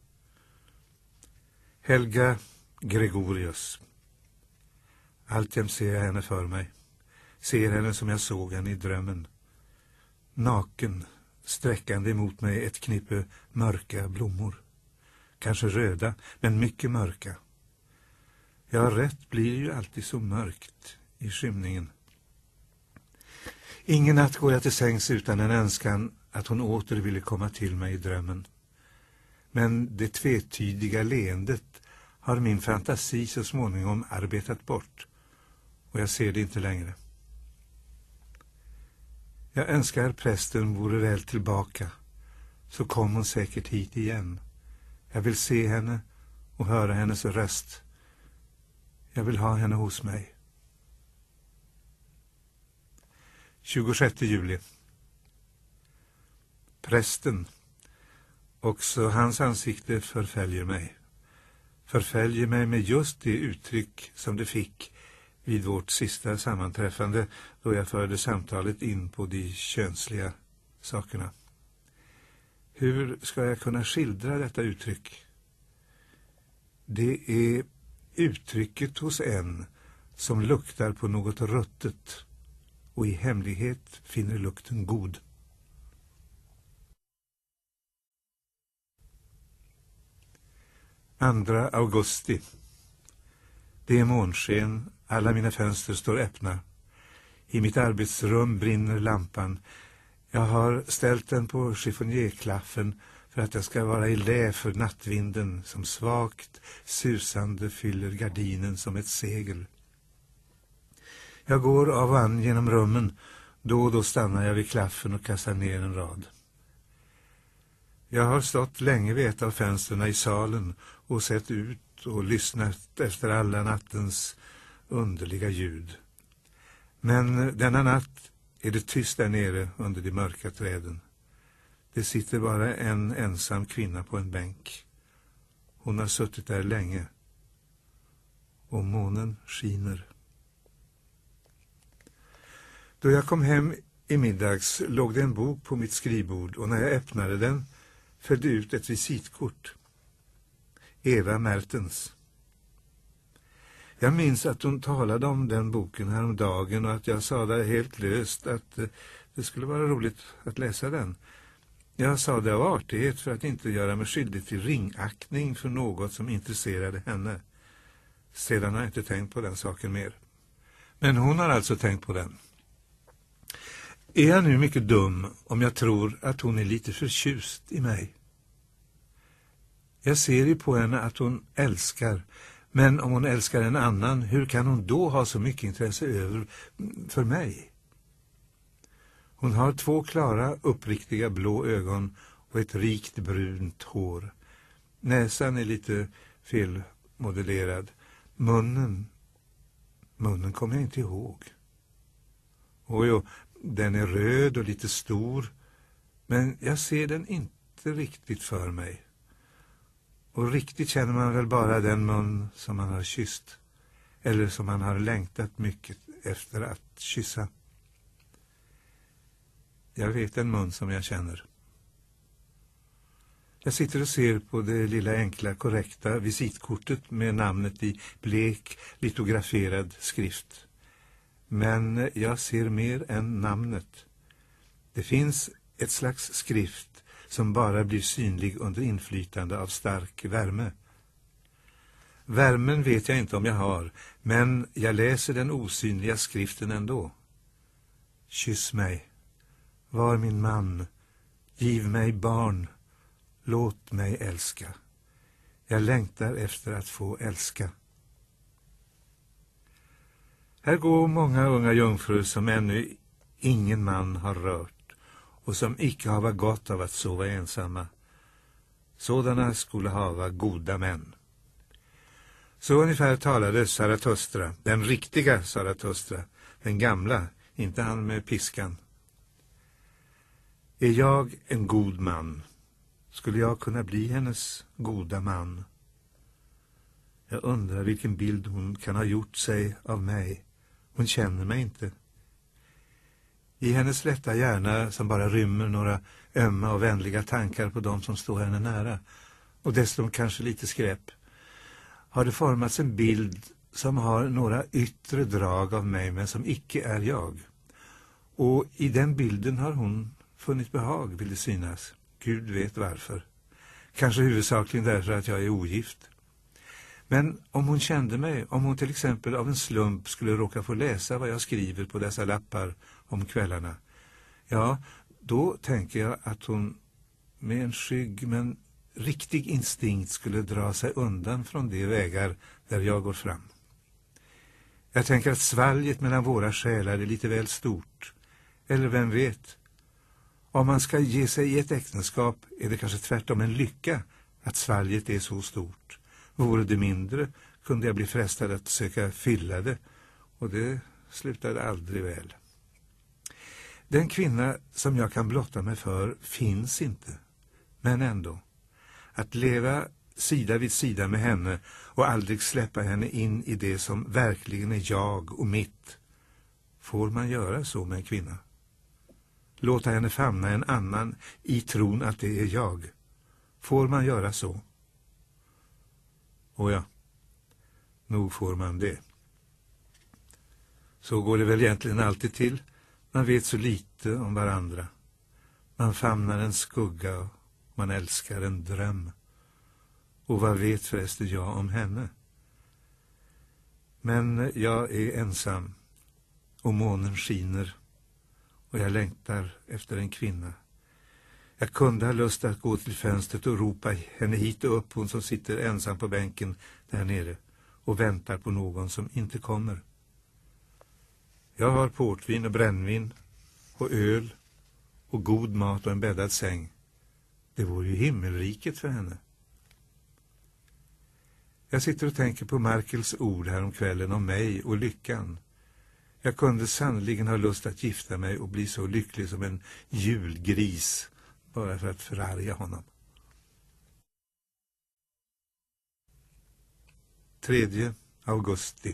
Helga Gregorius. Alltjämt ser jag henne för mig. Ser henne som jag såg henne i drömmen. Naken, sträckande emot mig ett knippe mörka blommor. Kanske röda, men mycket mörka. Ja, rätt blir ju alltid så mörkt i skymningen. Ingen natt går jag till sängs utan en önskan att hon åter ville komma till mig i drömmen. Men det tvetydiga leendet har min fantasi så småningom arbetat bort och jag ser det inte längre. Jag önskar prästen vore väl tillbaka, så kom hon säkert hit igen. Jag vill se henne och höra hennes röst. Jag vill ha henne hos mig. 26 juli. Prästen. Också hans ansikte förföljer mig. Förföljer mig med just det uttryck som det fick vid vårt sista sammanträffande då jag förde samtalet in på de könsliga sakerna. Hur ska jag kunna skildra detta uttryck? Det är uttrycket hos en som luktar på något ruttet och i hemlighet finner lukten god. Andra augusti. Det är månsken, alla mina fönster står öppna. I mitt arbetsrum brinner lampan. Jag har ställt den på chiffonierklaffen för att jag ska vara i lä för nattvinden som svagt susande fyller gardinen som ett segel. Jag går av och an genom rummen. Då och då stannar jag vid klaffen och kastar ner en rad. Jag har stått länge vid ett av fönsterna i salen och sett ut och lyssnat efter alla nattens underliga ljud. Men denna natt är det tyst där nere under de mörka träden. Det sitter bara en ensam kvinna på en bänk. Hon har suttit där länge. Och månen skiner. Då jag kom hem i middags låg det en bok på mitt skrivbord och när jag öppnade den följde ut ett visitkort. Eva Mertens. Jag minns att hon talade om den boken häromdagen och att jag sa det helt löst att det skulle vara roligt att läsa den. Jag sa det av artighet för att inte göra mig skyldig till ringaktning för något som intresserade henne. Sedan har jag inte tänkt på den saken mer. Men hon har alltså tänkt på den. Är jag nu mycket dum om jag tror att hon är lite förtjust i mig? Jag ser ju på henne att hon älskar, men om hon älskar en annan, hur kan hon då ha så mycket intresse över för mig? Hon har 2 klara, uppriktiga blå ögon och ett rikt brunt hår. Näsan är lite felmodellerad. Munnen kommer jag inte ihåg. Jo, den är röd och lite stor, men jag ser den inte riktigt för mig. Och riktigt känner man väl bara den mun som man har kysst, eller som man har längtat mycket efter att kyssa. Jag vet en mun som jag känner. Jag sitter och ser på det lilla enkla korrekta visitkortet med namnet i blek litograferad skrift. Men jag ser mer än namnet. Det finns ett slags skrift som bara blir synlig under inflytande av stark värme. Värmen vet jag inte om jag har, men jag läser den osynliga skriften ändå. Kyss mig, var min man, Giv mig barn, låt mig älska. Jag längtar efter att få älska. Här går många unga jungfrur som ännu ingen man har rört och som icke hava gott av att sova ensamma. Sådana skulle hava goda män. Så ungefär talade Zarathustra, den riktiga Zarathustra, den gamla, inte han med piskan. Är jag en god man? Skulle jag kunna bli hennes goda man? Jag undrar vilken bild hon kan ha gjort sig av mig. Hon känner mig inte. I hennes lätta hjärna, som bara rymmer några ömma och vänliga tankar på dem som står henne nära, och dessutom kanske lite skräp, har det formats en bild som har några yttre drag av mig men som icke är jag. Och i den bilden har hon funnit behag, vill det synas. Gud vet varför. Kanske huvudsakligen därför att jag är ogift. Men om hon kände mig, om hon till exempel av en slump skulle råka få läsa vad jag skriver på dessa lappar om kvällarna, ja, då tänker jag att hon med en skygg men riktig instinkt skulle dra sig undan från de vägar där jag går fram. Jag tänker att svalget mellan våra själar är lite väl stort. Eller vem vet? Om man ska ge sig i ett äktenskap är det kanske tvärtom en lycka att svalget är så stort. Vore det mindre kunde jag bli frestad att söka fylla det, och det slutade aldrig väl. Den kvinna som jag kan blotta mig för finns inte, men ändå. Att leva sida vid sida med henne och aldrig släppa henne in i det som verkligen är jag och mitt. Får man göra så med en kvinna? Låta henne famna en annan i tron att det är jag. Får man göra så? Och ja, nog får man det. Så går det väl egentligen alltid till. Man vet så lite om varandra. Man famnar en skugga och man älskar en dröm. Och vad vet förresten jag om henne? Men jag är ensam och månen skiner och jag längtar efter en kvinna. Jag kunde ha lust att gå till fönstret och ropa henne hit och upp, hon som sitter ensam på bänken där nere och väntar på någon som inte kommer. Jag har portvin och brännvin och öl och god mat och en bäddad säng. Det vore ju himmelriket för henne. Jag sitter och tänker på Markels ord här om kvällen om mig och lyckan. Jag kunde sannoliken ha lust att gifta mig och bli så lycklig som en julgris bara för att förarga honom. 3 augusti.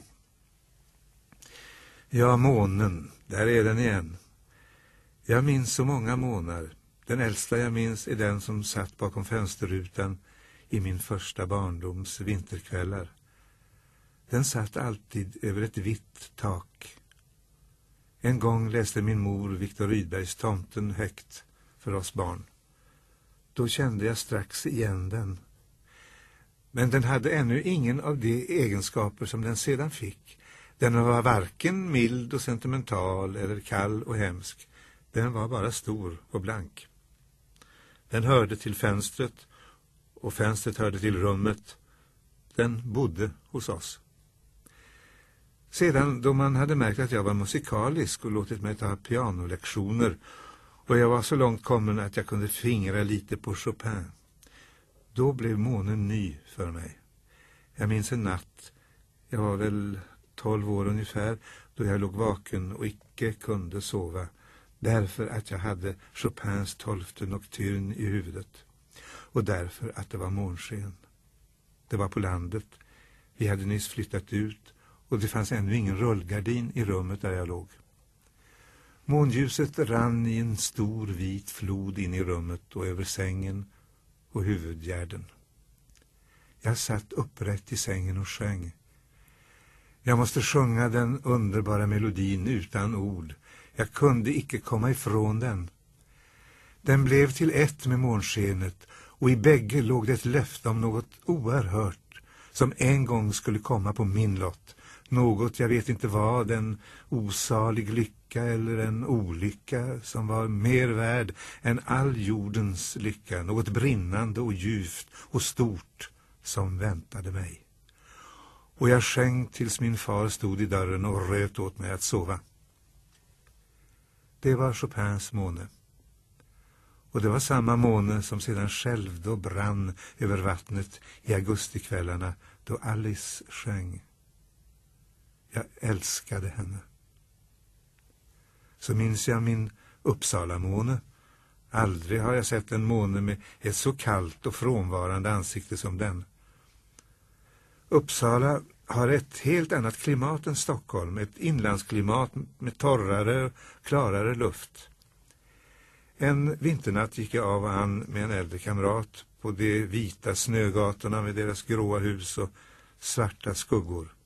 Ja, månen, där är den igen. Jag minns så många månar. Den äldsta jag minns är den som satt bakom fönsterrutan i min första barndoms vinterkvällar. Den satt alltid över ett vitt tak. En gång läste min mor Viktor Rydbergs Tomten högt för oss barn. Då kände jag strax igen den. Men den hade ännu ingen av de egenskaper som den sedan fick. Den var varken mild och sentimental eller kall och hemsk. Den var bara stor och blank. Den hörde till fönstret och fönstret hörde till rummet. Den bodde hos oss. Sedan då man hade märkt att jag var musikalisk och låtit mig ta pianolektioner och jag var så långt kommen att jag kunde fingra lite på Chopin, då blev månen ny för mig. Jag minns en natt, jag var väl 12 år ungefär, då jag låg vaken och icke kunde sova därför att jag hade Chopins 12:e nocturn i huvudet och därför att det var månsken. Det var på landet, vi hade nyss flyttat ut och det fanns ännu ingen rullgardin i rummet där jag låg. Månljuset rann i en stor vit flod in i rummet och över sängen och huvudgärden. Jag satt upprätt i sängen och sjöng. Jag måste sjunga den underbara melodin utan ord. Jag kunde icke komma ifrån den. Den blev till ett med månskenet och i bägge låg det ett löfte om något oerhört som en gång skulle komma på min lott något, jag vet inte vad, en osalig lycka eller en olycka som var mer värd än all jordens lycka, något brinnande och djupt och stort som väntade mig. Och jag sjöng tills min far stod i dörren och röt åt mig att sova. Det var Chopins måne. Och det var samma måne som sedan skälvde och brann över vattnet i augustikvällarna då Alice sjöng. Jag älskade henne. Så minns jag min Uppsala-måne. Aldrig har jag sett en måne med ett så kallt och frånvarande ansikte som den. Uppsala har ett helt annat klimat än Stockholm, ett inlandsklimat med torrare och klarare luft. En vinternatt gick jag av och an med en äldre kamrat på de vita snögatorna med deras gråa hus och svarta skuggor.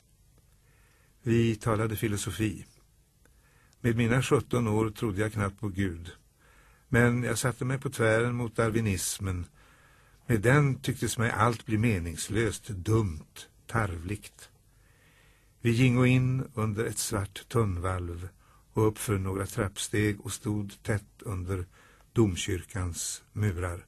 Vi talade filosofi. Med mina 17 år trodde jag knappt på Gud. Men jag satte mig på tvären mot darwinismen. Med den tycktes mig allt bli meningslöst, dumt, tarvligt. Vi gingo in under ett svart tunnvalv och uppför några trappsteg och stod tätt under domkyrkans murar.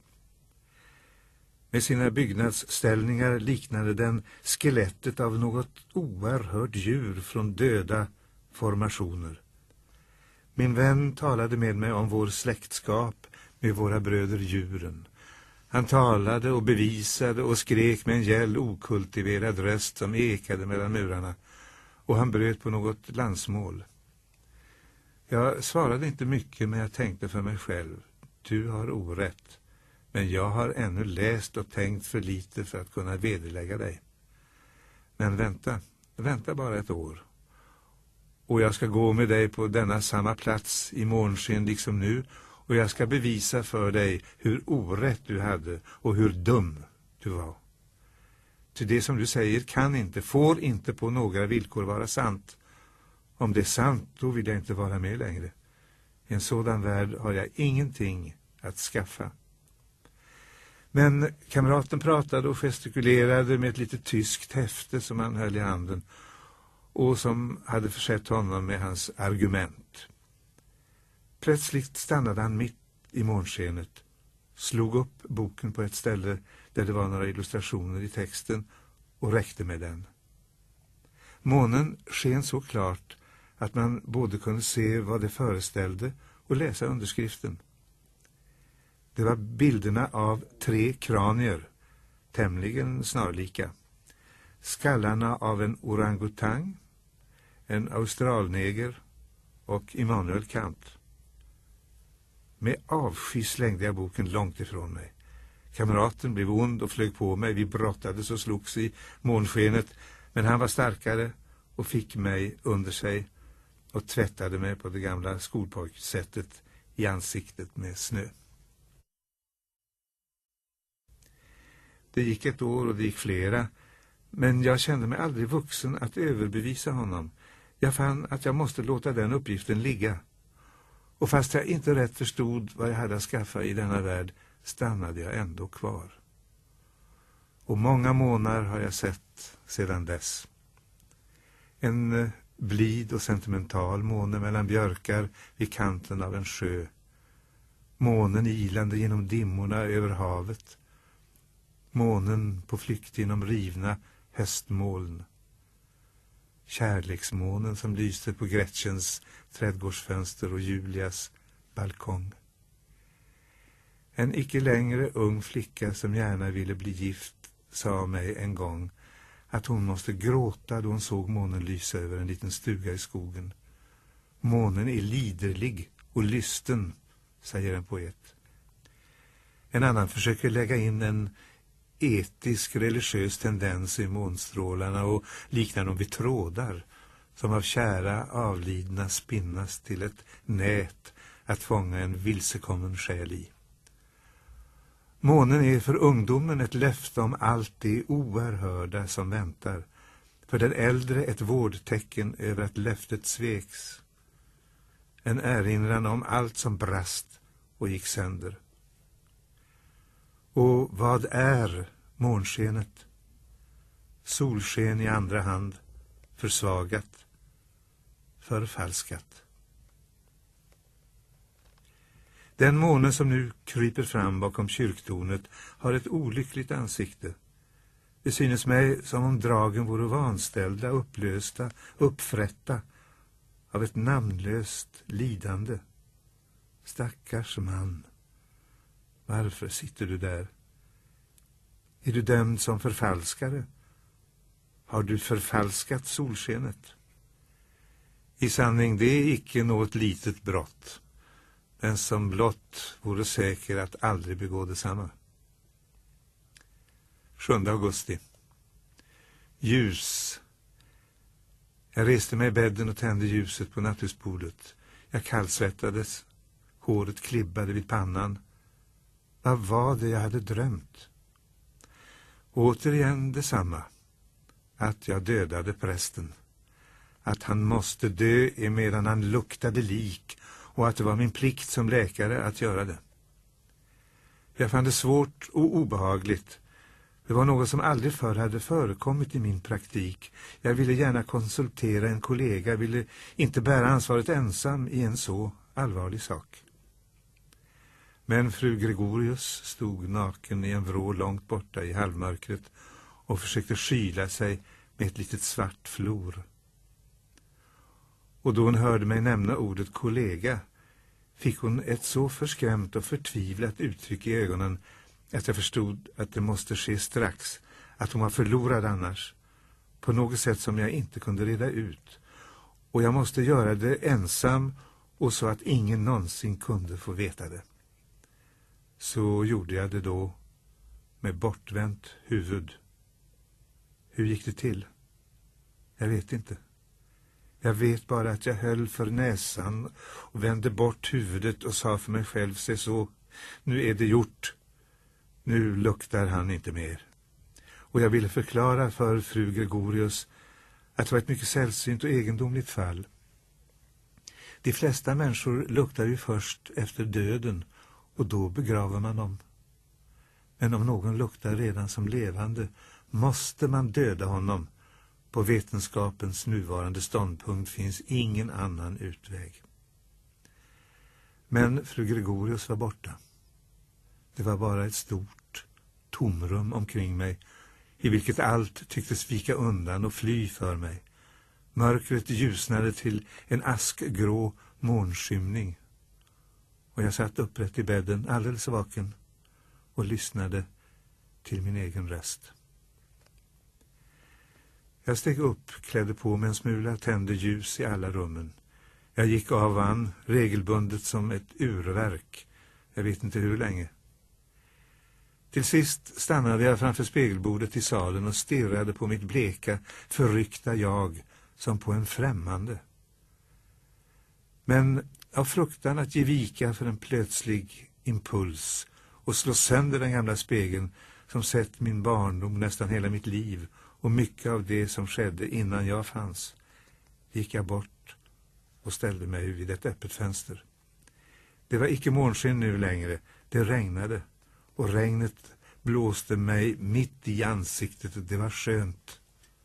Med sina byggnadsställningar liknade den skelettet av något oerhört djur från döda formationer. Min vän talade med mig om vår släktskap med våra bröder djuren. Han talade och bevisade och skrek med en gäll okultiverad röst som ekade mellan murarna, och han bröt på något landsmål. Jag svarade inte mycket, men jag tänkte för mig själv: du har orätt, men jag har ännu läst och tänkt för lite för att kunna vederlägga dig. Men vänta bara ett år. Och jag ska gå med dig på denna samma plats i månsken liksom nu, och jag ska bevisa för dig hur orätt du hade och hur dum du var. Till det som du säger kan inte, får inte på några villkor vara sant. Om det är sant, då vill jag inte vara med längre. I en sådan värld har jag ingenting att skaffa. Men kamraten pratade och gestikulerade med ett litet tyskt häfte som han höll i handen och som hade försett honom med hans argument. Plötsligt stannade han mitt i månskenet, slog upp boken på ett ställe där det var några illustrationer i texten och räckte med den. Månen sken så klart att man både kunde se vad det föreställde och läsa underskriften. Det var bilderna av 3 kranier, tämligen snarlika. Skallarna av en orangutang, en australneger och Immanuel Kant. Med avsky slängde jag boken långt ifrån mig. Kamraten blev ond och flög på mig. Vi brottades och slogs i månskenet, men han var starkare och fick mig under sig och tvättade mig på det gamla skolpojksättet i ansiktet med snö. Det gick ett år och det gick flera, men jag kände mig aldrig vuxen att överbevisa honom. Jag fann att jag måste låta den uppgiften ligga. Och fast jag inte rätt förstod vad jag hade att skaffa i denna värld, stannade jag ändå kvar. Och många månader har jag sett sedan dess. En blid och sentimental måne mellan björkar vid kanten av en sjö. Månen ilande genom dimmorna över havet. Månen på flykt genom rivna höstmoln. Kärleksmånen som lyste på Gretchens trädgårdsfönster och Julias balkong. En icke längre ung flicka som gärna ville bli gift sa mig en gång att hon måste gråta då hon såg månen lysa över en liten stuga i skogen. Månen är liderlig och lysten, säger en poet. En annan försöker lägga in en etisk religiös tendens i månstrålarna och liknar dem vid trådar som av kära avlidna spinnas till ett nät att fånga en vilsekommen själ i. Månen är för ungdomen ett löfte om allt det oerhörda som väntar, för den äldre ett vårdtecken över att löftet sveks. En erinran om allt som brast och gick sönder. Och vad är månskenet? Solsken i andra hand, försvagat, förfalskat. Den måne som nu kryper fram bakom kyrktornet har ett olyckligt ansikte. Det synes mig som om dragen vore vanställda, upplösta, uppfrätta av ett namnlöst lidande. Stackars man, varför sitter du där? Är du dömd som förfalskare? Har du förfalskat solskenet? I sanning, det är icke något litet brott. Den som blott vore säker att aldrig begå detsamma. 7 augusti. Ljus. Jag reste mig i bädden och tände ljuset på nattduksbordet. Jag kallsvettades. Håret klibbade vid pannan. Vad var det jag hade drömt? Återigen detsamma. Att jag dödade prästen. Att han måste dö emedan han luktade lik, och att det var min plikt som läkare att göra det. Jag fann det svårt och obehagligt. Det var något som aldrig förr hade förekommit i min praktik. Jag ville gärna konsultera en kollega, ville inte bära ansvaret ensam i en så allvarlig sak. Men fru Gregorius stod naken i en vrå långt borta i halvmörkret och försökte skyla sig med ett litet svart flor. Och då hon hörde mig nämna ordet kollega fick hon ett så förskrämt och förtvivlat uttryck i ögonen att jag förstod att det måste ske strax, att hon var förlorad annars, på något sätt som jag inte kunde reda ut. Och jag måste göra det ensam och så att ingen någonsin kunde få veta det. Så gjorde jag det då med bortvänt huvud. Hur gick det till? Jag vet inte. Jag vet bara att jag höll för näsan och vände bort huvudet och sa för mig själv, se så, nu är det gjort. Nu luktar han inte mer. Och jag ville förklara för fru Gregorius att det var ett mycket sällsynt och egendomligt fall. De flesta människor luktar ju först efter döden och då begraver man dem. Men om någon luktar redan som levande måste man döda honom. På vetenskapens nuvarande ståndpunkt finns ingen annan utväg. Men fru Gregorius var borta. Det var bara ett stort tomrum omkring mig, i vilket allt tycktes vika undan och fly för mig. Mörkret ljusnade till en askgrå månskymning. Och jag satt upprätt i bädden, alldeles vaken, och lyssnade till min egen röst. Jag steg upp, klädde på mig en smula, tände ljus i alla rummen. Jag gick av an, regelbundet som ett urverk. Jag vet inte hur länge. Till sist stannade jag framför spegelbordet i salen och stirrade på mitt bleka, förryckta jag som på en främmande. Men av fruktan att ge vika för en plötslig impuls och slå sönder den gamla spegeln som sett min barndom, nästan hela mitt liv och mycket av det som skedde innan jag fanns, gick jag bort och ställde mig vid ett öppet fönster. Det var icke månsken nu längre, det regnade och regnet blåste mig mitt i ansiktet och det var skönt.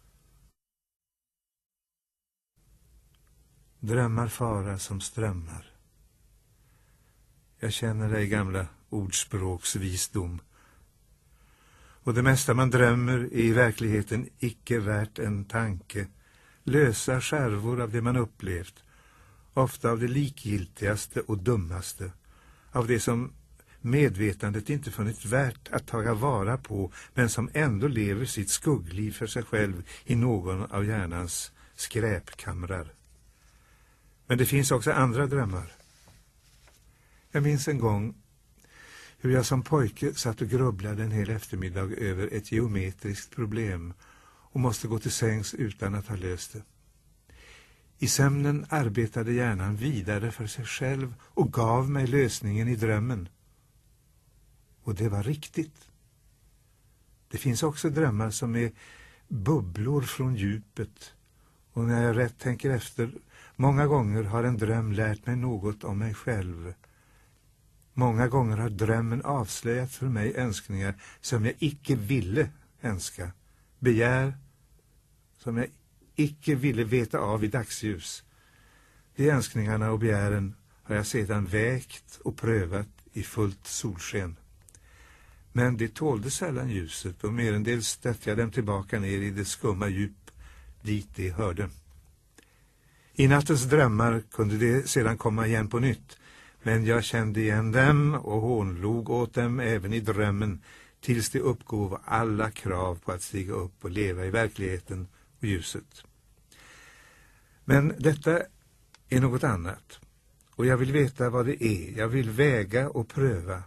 Drömmar fara som strömmar. Jag känner dig gamla ordspråksvisdom. Och det mesta man drömmer är i verkligheten icke värt en tanke. Lösa skärvor av det man upplevt. Ofta av det likgiltigaste och dummaste. Av det som medvetandet inte funnit värt att taga vara på, men som ändå lever sitt skuggliv för sig själv i någon av hjärnans skräpkamrar. Men det finns också andra drömmar. Jag minns en gång hur jag som pojke satt och grubblade en hel eftermiddag över ett geometriskt problem och måste gå till sängs utan att ha löst det. I sömnen arbetade hjärnan vidare för sig själv och gav mig lösningen i drömmen. Och det var riktigt. Det finns också drömmar som är bubblor från djupet. Och när jag rätt tänker efter, många gånger har en dröm lärt mig något om mig själv. Många gånger har drömmen avslöjat för mig önskningar som jag icke ville önska. Begär som jag icke ville veta av i dagsljus. De önskningarna och begären har jag sedan vägt och prövat i fullt solsken. Men de tålde sällan ljuset och merendels stötte jag dem tillbaka ner i det skumma djup dit de hörde. I nattens drömmar kunde de sedan komma igen på nytt, men jag kände igen dem och hånlog åt dem även i drömmen tills de uppgav alla krav på att stiga upp och leva i verkligheten och ljuset. Men detta är något annat, och jag vill veta vad det är. Jag vill väga och pröva.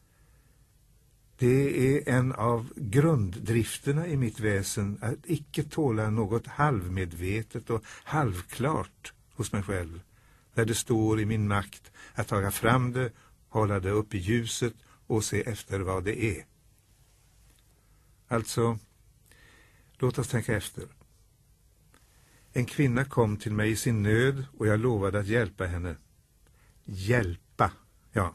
Det är en av grunddrifterna i mitt väsen att icke tåla något halvmedvetet och halvklart hos mig själv, där det står i min makt att taga fram det, hålla det upp i ljuset och se efter vad det är. Alltså, låt oss tänka efter. En kvinna kom till mig i sin nöd och jag lovade att hjälpa henne. Hjälpa, ja.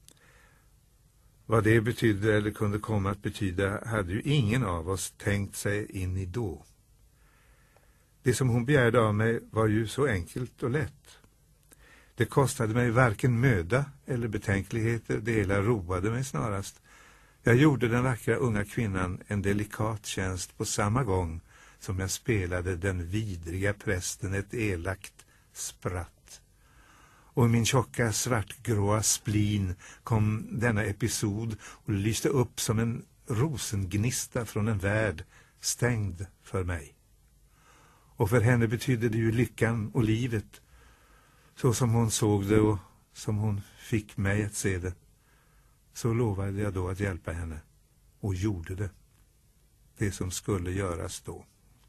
Vad det betydde eller kunde komma att betyda hade ju ingen av oss tänkt sig in i då. Det som hon begärde av mig var ju så enkelt och lätt. Det kostade mig varken möda eller betänkligheter, det hela roade mig snarast. Jag gjorde den vackra unga kvinnan en delikat tjänst på samma gång som jag spelade den vidriga prästen ett elakt spratt. Och i min tjocka svartgråa splin kom denna episod och lyste upp som en rosengnista från en värld stängd för mig. Och för henne betydde det ju lyckan och livet, så som hon såg det och som hon fick mig att se det. Så lovade jag då att hjälpa henne och gjorde det som skulle göras då.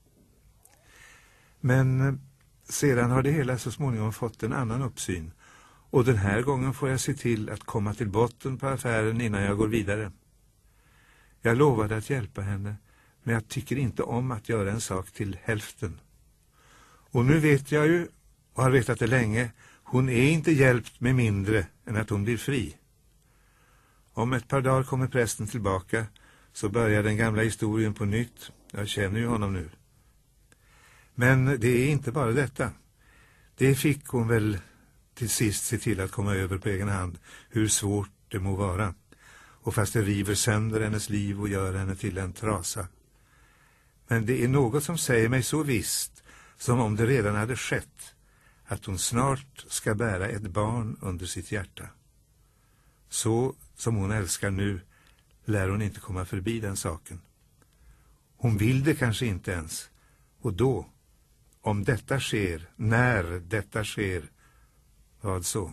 Men sedan har det hela så småningom fått en annan uppsyn, och den här gången får jag se till att komma till botten på affären innan jag går vidare. Jag lovade att hjälpa henne, men jag tycker inte om att göra en sak till hälften. Och nu vet jag ju, och har vetat det länge, hon är inte hjälpt med mindre än att hon blir fri. Om ett par dagar kommer prästen tillbaka, så börjar den gamla historien på nytt. Jag känner ju honom nu. Men det är inte bara detta. Det fick hon väl till sist se till att komma över på egen hand, hur svårt det må vara. Och fast det river sönder hennes liv och gör henne till en trasa. Men det är något som säger mig så visst, som om det redan hade skett, att hon snart ska bära ett barn under sitt hjärta. Så som hon älskar nu lär hon inte komma förbi den saken. Hon vill det kanske inte ens. Och då, om detta sker, när detta sker, vad så?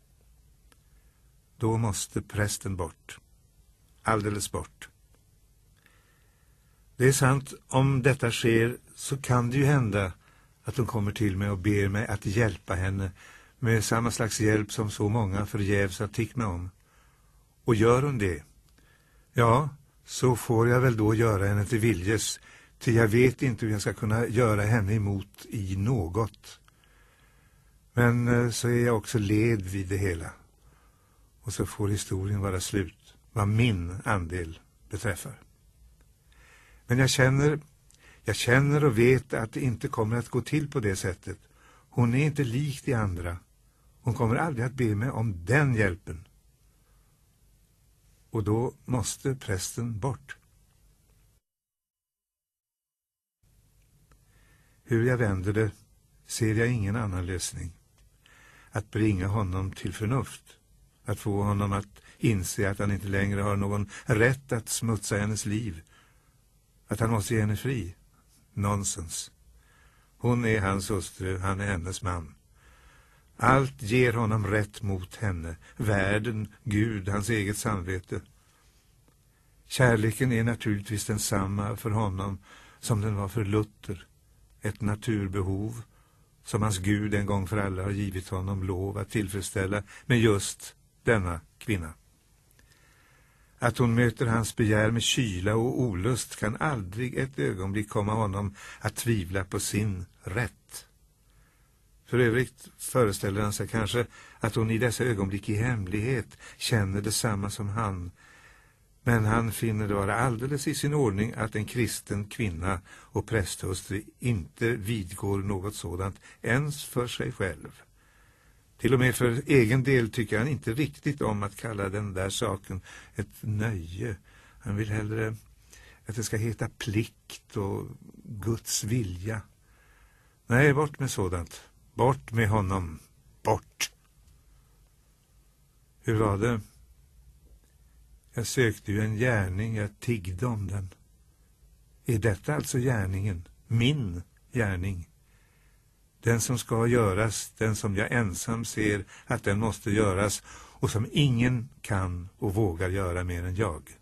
Då måste prästen bort. Alldeles bort. Det är sant, om detta sker så kan det ju hända att hon kommer till mig och ber mig att hjälpa henne med samma slags hjälp som så många förgäves har tiggt mig om. Och gör hon det, ja, så får jag väl då göra henne till viljes, till jag vet inte hur jag ska kunna göra henne emot i något. Men så är jag också led vid det hela. Och så får historien vara slut, vad min andel beträffar. Men jag känner och vet att det inte kommer att gå till på det sättet. Hon är inte lik de andra. Hon kommer aldrig att be mig om den hjälpen. Och då måste prästen bort. Hur jag vänder det ser jag ingen annan lösning. Att bringa honom till förnuft. Att få honom att inse att han inte längre har någon rätt att smutsa hennes liv. Att han måste ge henne fri. Nonsens. Hon är hans hustru, han är hennes man. Allt ger honom rätt mot henne. Världen, Gud, hans eget samvete. Kärleken är naturligtvis densamma för honom som den var för Luther. Ett naturbehov som hans Gud en gång för alla har givit honom lov att tillfredsställa med just denna kvinna. Att hon möter hans begär med kyla och olust kan aldrig ett ögonblick komma honom att tvivla på sin rätt. För övrigt föreställer han sig kanske att hon i dessa ögonblick i hemlighet känner detsamma som han. Men han finner det vara alldeles i sin ordning att en kristen kvinna och prästhustru inte vidgår något sådant ens för sig själv. Till och med för egen del tycker han inte riktigt om att kalla den där saken ett nöje. Han vill hellre att det ska heta plikt och Guds vilja. Nej, bort med sådant. Bort med honom. Bort. Hur var det? Jag sökte ju en gärning, jag tiggde om den. Är detta alltså gärningen? Min gärning? Den som ska göras, den som jag ensam ser att den måste göras och som ingen kan och vågar göra mer än jag.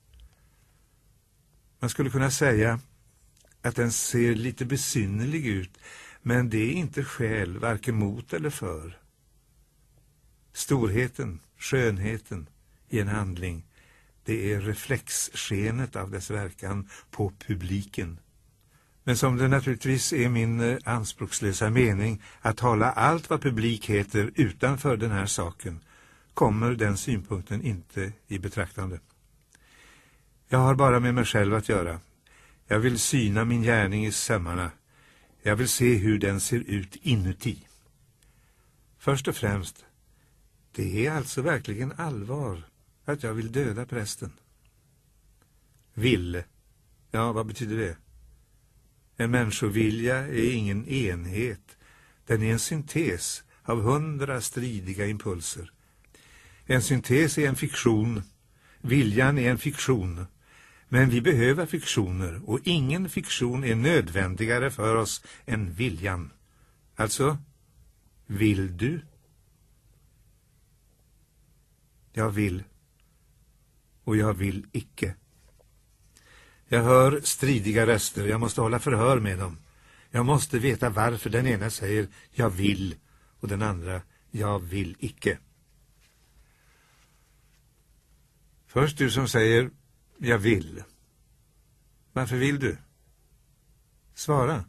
Man skulle kunna säga att den ser lite besynnerlig ut, men det är inte skäl varken mot eller för. Storheten, skönheten i en handling, det är reflexskenet av dess verkan på publiken. Men som det naturligtvis är min anspråkslösa mening att hålla allt vad publik heter utanför den här saken, kommer den synpunkten inte i betraktande. Jag har bara med mig själv att göra. Jag vill syna min gärning i sömmarna. Jag vill se hur den ser ut inuti. Först och främst, det är alltså verkligen allvar att jag vill döda prästen. Vill. Ja, vad betyder det? En människovilja är ingen enhet. Den är en syntes av 100 stridiga impulser. En syntes är en fiktion. Viljan är en fiktion. Men vi behöver fiktioner och ingen fiktion är nödvändigare för oss än viljan. Alltså, vill du? Jag vill. Och jag vill icke. Jag hör stridiga röster, jag måste hålla förhör med dem. Jag måste veta varför den ena säger jag vill och den andra jag vill icke. Först du som säger jag vill. Varför vill du? Svara.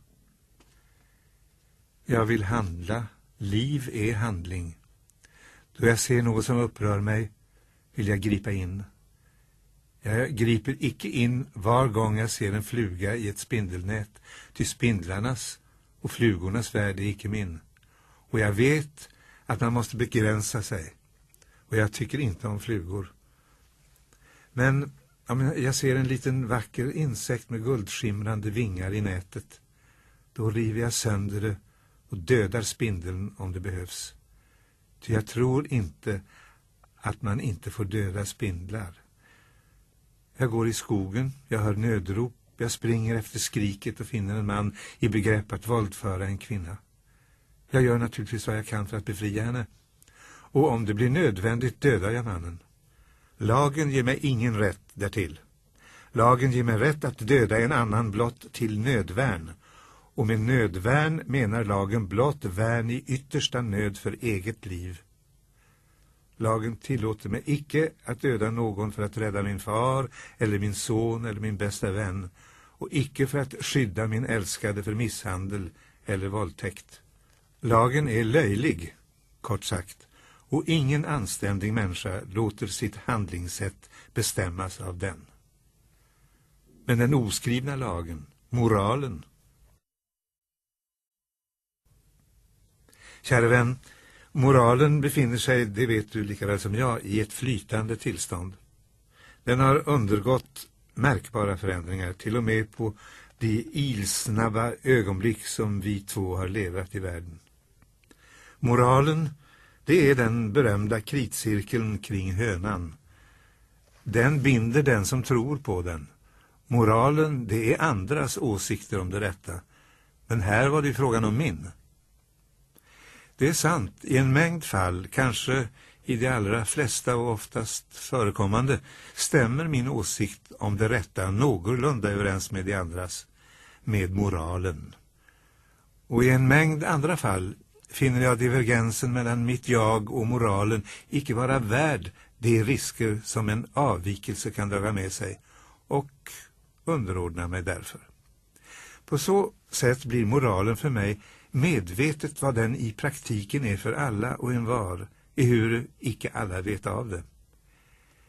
Jag vill handla. Liv är handling. Då jag ser något som upprör mig vill jag gripa in. Jag griper icke in var gång jag ser en fluga i ett spindelnät, till spindlarnas och flugornas värld är icke min. Och jag vet att man måste begränsa sig. Och jag tycker inte om flugor. Men jag ser en liten vacker insekt med guldskimrande vingar i nätet. Då river jag sönder det och dödar spindeln om det behövs. Ty jag tror inte att man inte får döda spindlar. Jag går i skogen, jag hör nödrop, jag springer efter skriket och finner en man i begrepp att våldföra en kvinna. Jag gör naturligtvis vad jag kan för att befria henne. Och om det blir nödvändigt dödar jag mannen. Lagen ger mig ingen rätt därtill. Lagen ger mig rätt att döda en annan blott till nödvärn. Och med nödvärn menar lagen blott värn i yttersta nöd för eget liv. Lagen tillåter mig icke att döda någon för att rädda min far eller min son eller min bästa vän och icke för att skydda min älskade för misshandel eller våldtäkt. Lagen är löjlig, kort sagt, och ingen anständig människa låter sitt handlingssätt bestämmas av den. Men den oskrivna lagen, moralen. Kära vän, moralen befinner sig, det vet du lika väl som jag, i ett flytande tillstånd. Den har undergått märkbara förändringar, till och med på de ilsnabba ögonblick som vi två har levat i världen. Moralen, det är den berömda kritcirkeln kring hönan. Den binder den som tror på den. Moralen, det är andras åsikter om det rätta. Men här var det frågan om min. Det är sant, i en mängd fall, kanske i de allra flesta och oftast förekommande, stämmer min åsikt om det rätta någorlunda överens med de andras, med moralen. Och i en mängd andra fall finner jag divergensen mellan mitt jag och moralen icke vara värd de risker som en avvikelse kan dra med sig, och underordna mig därför. På så sätt blir moralen för mig medvetet vad den i praktiken är för alla och en var, ehuru icke alla vet av det.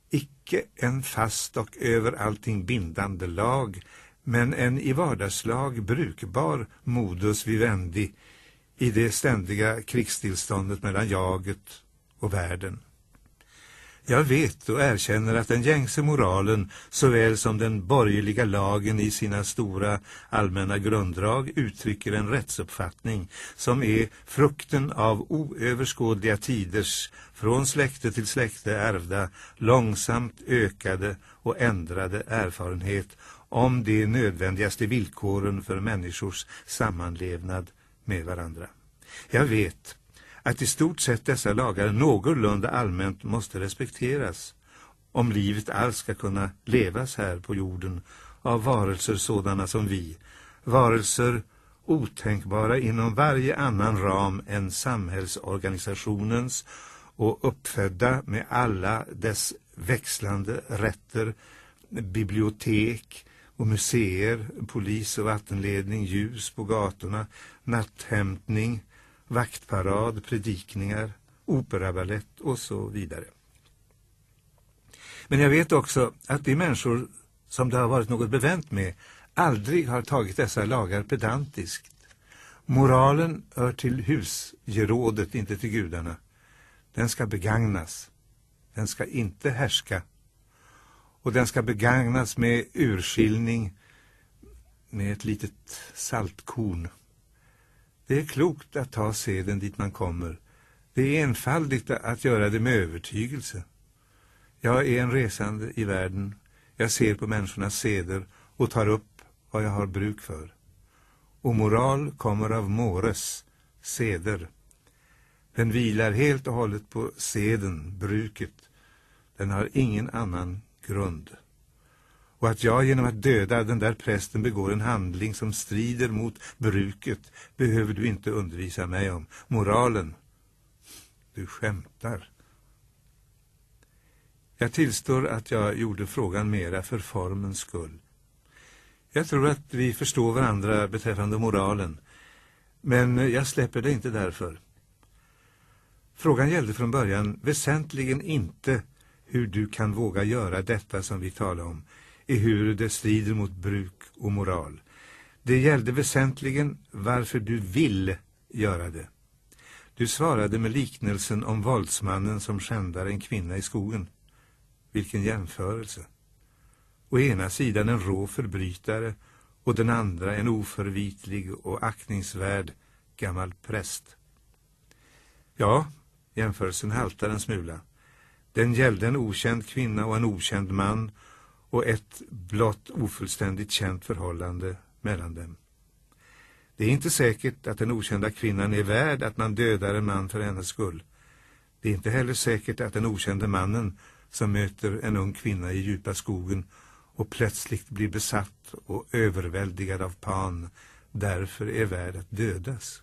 icke en fast och över allting bindande lag, men en i vardagslag brukbar modus vivendi i det ständiga krigstillståndet mellan jaget och världen. Jag vet och erkänner att den gängse moralen såväl som den borgerliga lagen i sina stora allmänna grunddrag uttrycker en rättsuppfattning som är frukten av oöverskådliga tiders från släkte till släkte ärvda, långsamt ökade och ändrade erfarenhet om de nödvändigaste villkoren för människors sammanlevnad med varandra. Jag vet att i stort sett dessa lagar någorlunda allmänt måste respekteras om livet alls ska kunna levas här på jorden av varelser sådana som vi, varelser otänkbara inom varje annan ram än samhällsorganisationens och uppfödda med alla dess växlande rätter, bibliotek och museer, polis och vattenledning, ljus på gatorna, natthämtning, vaktparad, predikningar, operaballett och så vidare. Men jag vet också att de människor som det har varit något bevänt med aldrig har tagit dessa lagar pedantiskt. Moralen hör till husgerådet, inte till gudarna. Den ska begagnas. Den ska inte härska. Och den ska begagnas med urskiljning, med ett litet saltkorn. Det är klokt att ta seden dit man kommer. Det är enfaldigt att göra det med övertygelse. Jag är en resande i världen. Jag ser på människornas seder och tar upp vad jag har bruk för. Och moral kommer av mores, seder. Den vilar helt och hållet på seden, bruket. Den har ingen annan grund. Och att jag genom att döda den där prästen begår en handling som strider mot bruket behöver du inte undervisa mig om. Moralen, du skämtar. Jag tillstår att jag gjorde frågan mera för formens skull. Jag tror att vi förstår varandra beträffande moralen, men jag släpper det inte därför. Frågan gällde från början väsentligen inte hur du kan våga göra detta som vi talar om, ehuru det strider mot bruk och moral. Det gällde väsentligen varför du vill göra det. Du svarade med liknelsen om våldsmannen som skändar en kvinna i skogen. Vilken jämförelse! Å ena sidan en rå förbrytare och den andra en oförvitlig och aktningsvärd gammal präst. Ja, jämförelsen haltar en smula. Den gällde en okänd kvinna och en okänd man och ett blott ofullständigt känt förhållande mellan dem. Det är inte säkert att den okända kvinnan är värd att man dödar en man för hennes skull. Det är inte heller säkert att den okände mannen som möter en ung kvinna i djupa skogen och plötsligt blir besatt och överväldigad av Pan därför är värd att dödas.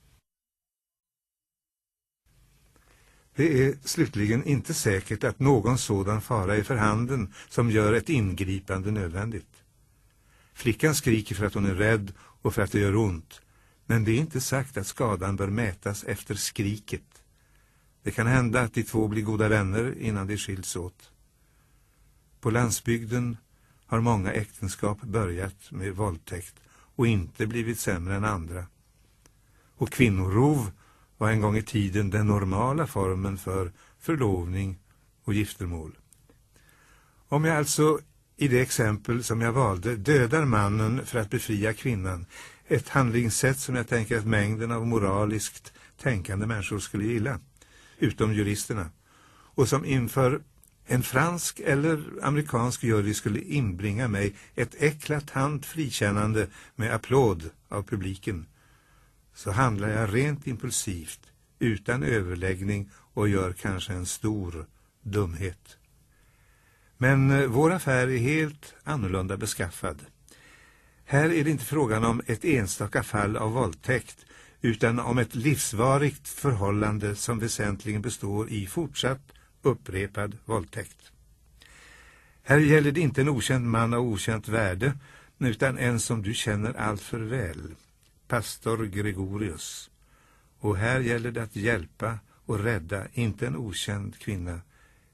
Det är slutligen inte säkert att någon sådan fara är för handen som gör ett ingripande nödvändigt. Flickan skriker för att hon är rädd och för att det gör ont, men det är inte sagt att skadan bör mätas efter skriket. Det kan hända att de två blir goda vänner innan de skiljs åt. På landsbygden har många äktenskap börjat med våldtäkt och inte blivit sämre än andra. Och kvinnorov var en gång i tiden den normala formen för förlovning och giftermål. Om jag alltså i det exempel som jag valde dödar mannen för att befria kvinnan, ett handlingssätt som jag tänker att mängden av moraliskt tänkande människor skulle gilla, utom juristerna, och som inför en fransk eller amerikansk jury skulle inbringa mig ett eklatant frikännande med applåd av publiken, så handlar jag rent impulsivt, utan överläggning och gör kanske en stor dumhet. Men vår affär är helt annorlunda beskaffad. Här är det inte frågan om ett enstaka fall av våldtäkt, utan om ett livsvarigt förhållande som väsentligen består i fortsatt upprepad våldtäkt. Här gäller det inte en okänd man av okänt värde, utan en som du känner allt för väl, pastor Gregorius. Och här gäller det att hjälpa och rädda inte en okänd kvinna,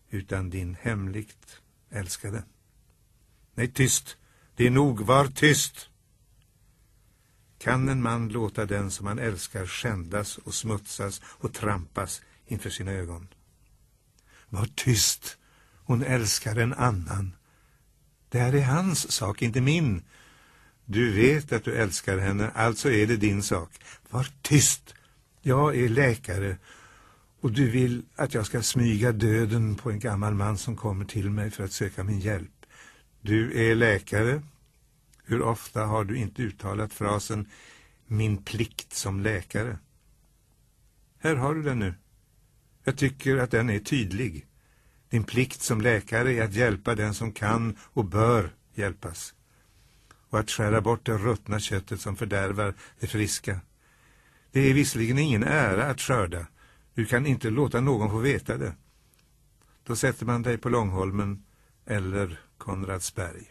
utan din hemligt älskade. Nej, tyst! Det är nog, var tyst! Kan en man låta den som han älskar skändas och smutsas och trampas inför sina ögon? Var tyst! Hon älskar en annan. Det här är hans sak, inte min. Du vet att du älskar henne, alltså är det din sak. Var tyst! Jag är läkare och du vill att jag ska smyga döden på en gammal man som kommer till mig för att söka min hjälp. Du är läkare. Hur ofta har du inte uttalat frasen min plikt som läkare? Här har du den nu. Jag tycker att den är tydlig. Din plikt som läkare är att hjälpa den som kan och bör hjälpas. Och att skära bort det ruttna köttet som fördärvar det friska. Det är visserligen ingen ära att skörda. Du kan inte låta någon få veta det. Då sätter man dig på Långholmen eller Konradsberg.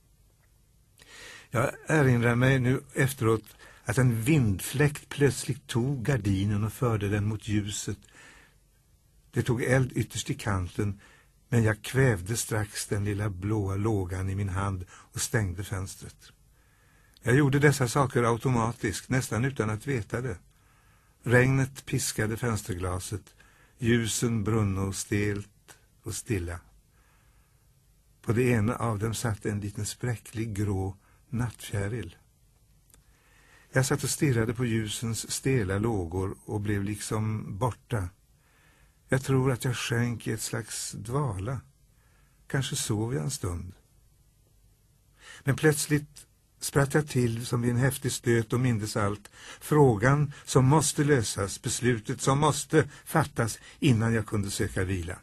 Jag erinrar mig nu efteråt att en vindfläkt plötsligt tog gardinen och förde den mot ljuset. Det tog eld ytterst i kanten, men jag kvävde strax den lilla blåa lågan i min hand och stängde fönstret. Jag gjorde dessa saker automatiskt, nästan utan att veta det. Regnet piskade fönsterglaset, ljusen brunno stelt och stilla. På det ena av dem satt en liten spräcklig grå nattfjäril. Jag satt och stirrade på ljusens stela lågor och blev liksom borta. Jag tror att jag sjönk i ett slags dvala. Kanske sov jag en stund. Men plötsligt spratt jag till som vid en häftig stöt och mindes allt. Frågan som måste lösas, beslutet som måste fattas innan jag kunde söka vila.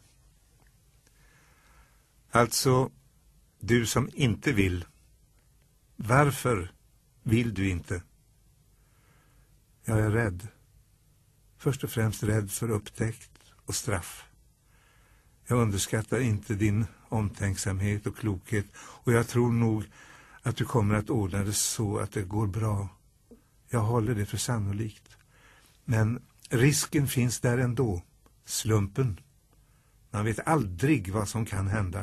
Alltså, du som inte vill. Varför vill du inte? Jag är rädd. Först och främst rädd för upptäckt och straff. Jag underskattar inte din omtänksamhet och klokhet och jag tror nog att du kommer att ordna det så att det går bra. Jag håller det för sannolikt. Men risken finns där ändå. Slumpen. Man vet aldrig vad som kan hända.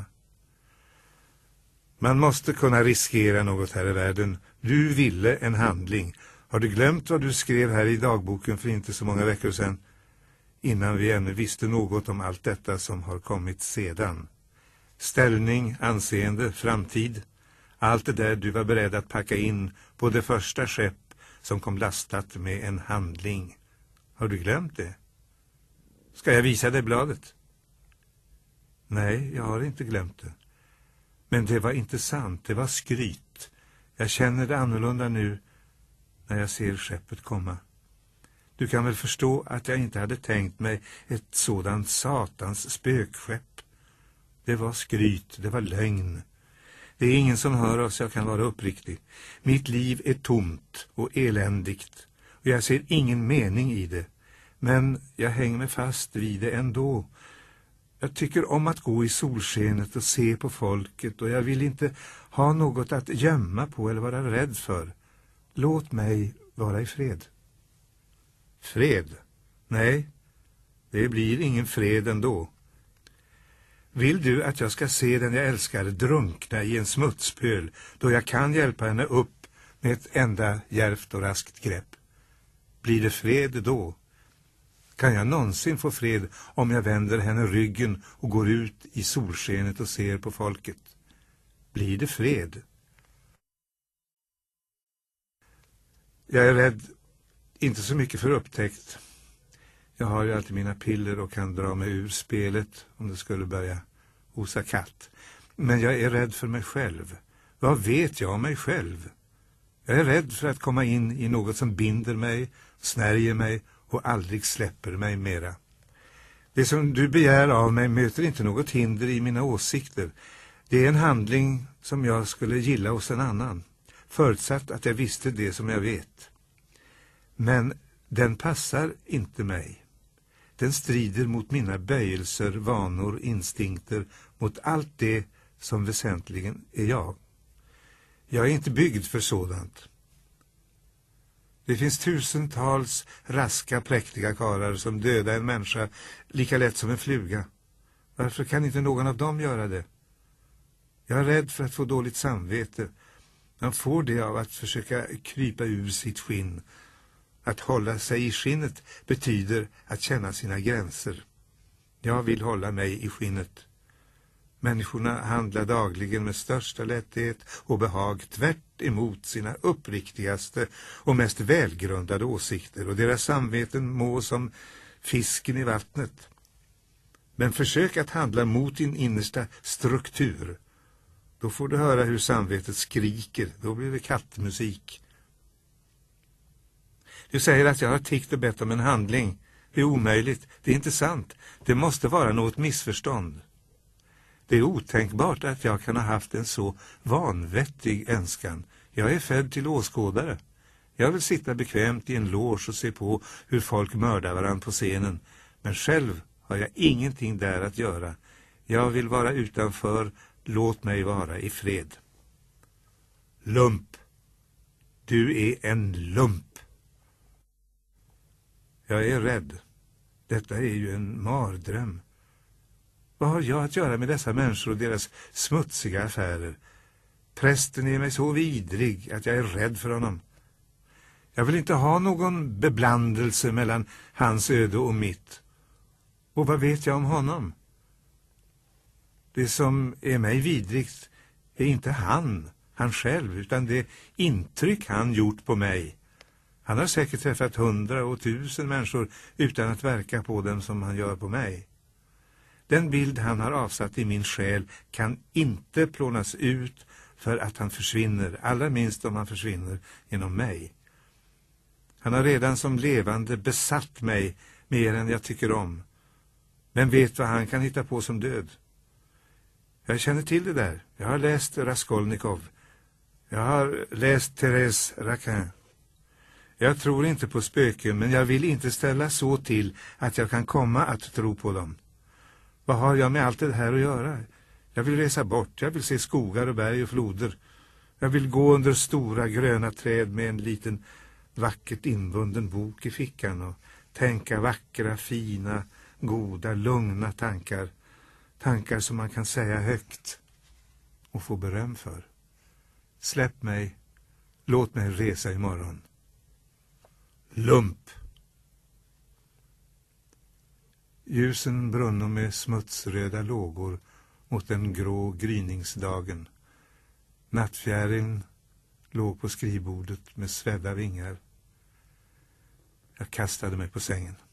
Man måste kunna riskera något här i världen. Du ville en handling. Har du glömt vad du skrev här i dagboken för inte så många veckor sedan? Innan vi ännu visste något om allt detta som har kommit sedan. Ställning, anseende, framtid. Allt det där du var beredd att packa in på det första skepp som kom lastat med en handling. Har du glömt det? Ska jag visa dig bladet? Nej, jag har inte glömt det. Men det var inte sant, det var skryt. Jag känner det annorlunda nu när jag ser skeppet komma. Du kan väl förstå att jag inte hade tänkt mig ett sådant satans spökskepp. Det var skryt, det var lögn. Det är ingen som hör oss, jag kan vara uppriktig. Mitt liv är tomt och eländigt och jag ser ingen mening i det. Men jag hänger mig fast vid det ändå. Jag tycker om att gå i solskenet och se på folket och jag vill inte ha något att gömma på eller vara rädd för. Låt mig vara i fred. Fred? Nej, det blir ingen fred ändå. Vill du att jag ska se den jag älskar drunkna i en smutspöl då jag kan hjälpa henne upp med ett enda djärvt och raskt grepp? Blir det fred då? Kan jag någonsin få fred om jag vänder henne ryggen och går ut i solskenet och ser på folket? Blir det fred? Jag är rädd, inte så mycket för upptäckt. Jag har ju alltid mina piller och kan dra mig ur spelet om det skulle börja osa katt. Men jag är rädd för mig själv. Vad vet jag om mig själv? Jag är rädd för att komma in i något som binder mig, snärjer mig och aldrig släpper mig mera. Det som du begär av mig möter inte något hinder i mina åsikter. Det är en handling som jag skulle gilla hos en annan, förutsatt att jag visste det som jag vet. Men den passar inte mig. Den strider mot mina böjelser, vanor, instinkter, mot allt det som väsentligen är jag. Jag är inte byggd för sådant. Det finns tusentals raska, präktiga karlar som dödar en människa lika lätt som en fluga. Varför kan inte någon av dem göra det? Jag är rädd för att få dåligt samvete. Man får det av att försöka krypa ur sitt skinn. Att hålla sig i skinnet betyder att känna sina gränser. Jag vill hålla mig i skinnet. Människorna handlar dagligen med största lätthet och behag tvärt emot sina uppriktigaste och mest välgrundade åsikter, och deras samveten må som fisken i vattnet. Men försök att handla mot din innersta struktur. Då får du höra hur samvetet skriker. Då blir det kattmusik. Du säger att jag har tiggt och bett om en handling. Det är omöjligt. Det är inte sant. Det måste vara något missförstånd. Det är otänkbart att jag kan ha haft en så vanvettig önskan. Jag är född till åskådare. Jag vill sitta bekvämt i en loge och se på hur folk mördar varandra på scenen. Men själv har jag ingenting där att göra. Jag vill vara utanför. Låt mig vara i fred. Lump. Du är en lump. Jag är rädd. Detta är ju en mardröm. Vad har jag att göra med dessa människor och deras smutsiga affärer? Prästen är mig så vidrig att jag är rädd för honom. Jag vill inte ha någon beblandelse mellan hans öde och mitt. Och vad vet jag om honom? Det som är mig vidrigt är inte han själv, utan det intryck han gjort på mig. Han har säkert träffat 100 och 1000 människor utan att verka på dem som han gör på mig. Den bild han har avsatt i min själ kan inte plånas ut för att han försvinner, allra minst om han försvinner genom mig. Han har redan som levande besatt mig mer än jag tycker om. Men vet vad han kan hitta på som död? Jag känner till det där. Jag har läst Raskolnikov. Jag har läst Thérèse Raquin. Jag tror inte på spöken, men jag vill inte ställa så till att jag kan komma att tro på dem. Vad har jag med allt det här att göra? Jag vill resa bort. Jag vill se skogar och berg och floder. Jag vill gå under stora gröna träd med en liten vackert inbunden bok i fickan och tänka vackra, fina, goda, lugna tankar. Tankar som man kan säga högt och få beröm för. Släpp mig. Låt mig resa imorgon. Lump. Ljusen brunner med smutsröda lågor mot den grå gryningsdagen. Nattfjärilen låg på skrivbordet med svedda vingar. Jag kastade mig på sängen.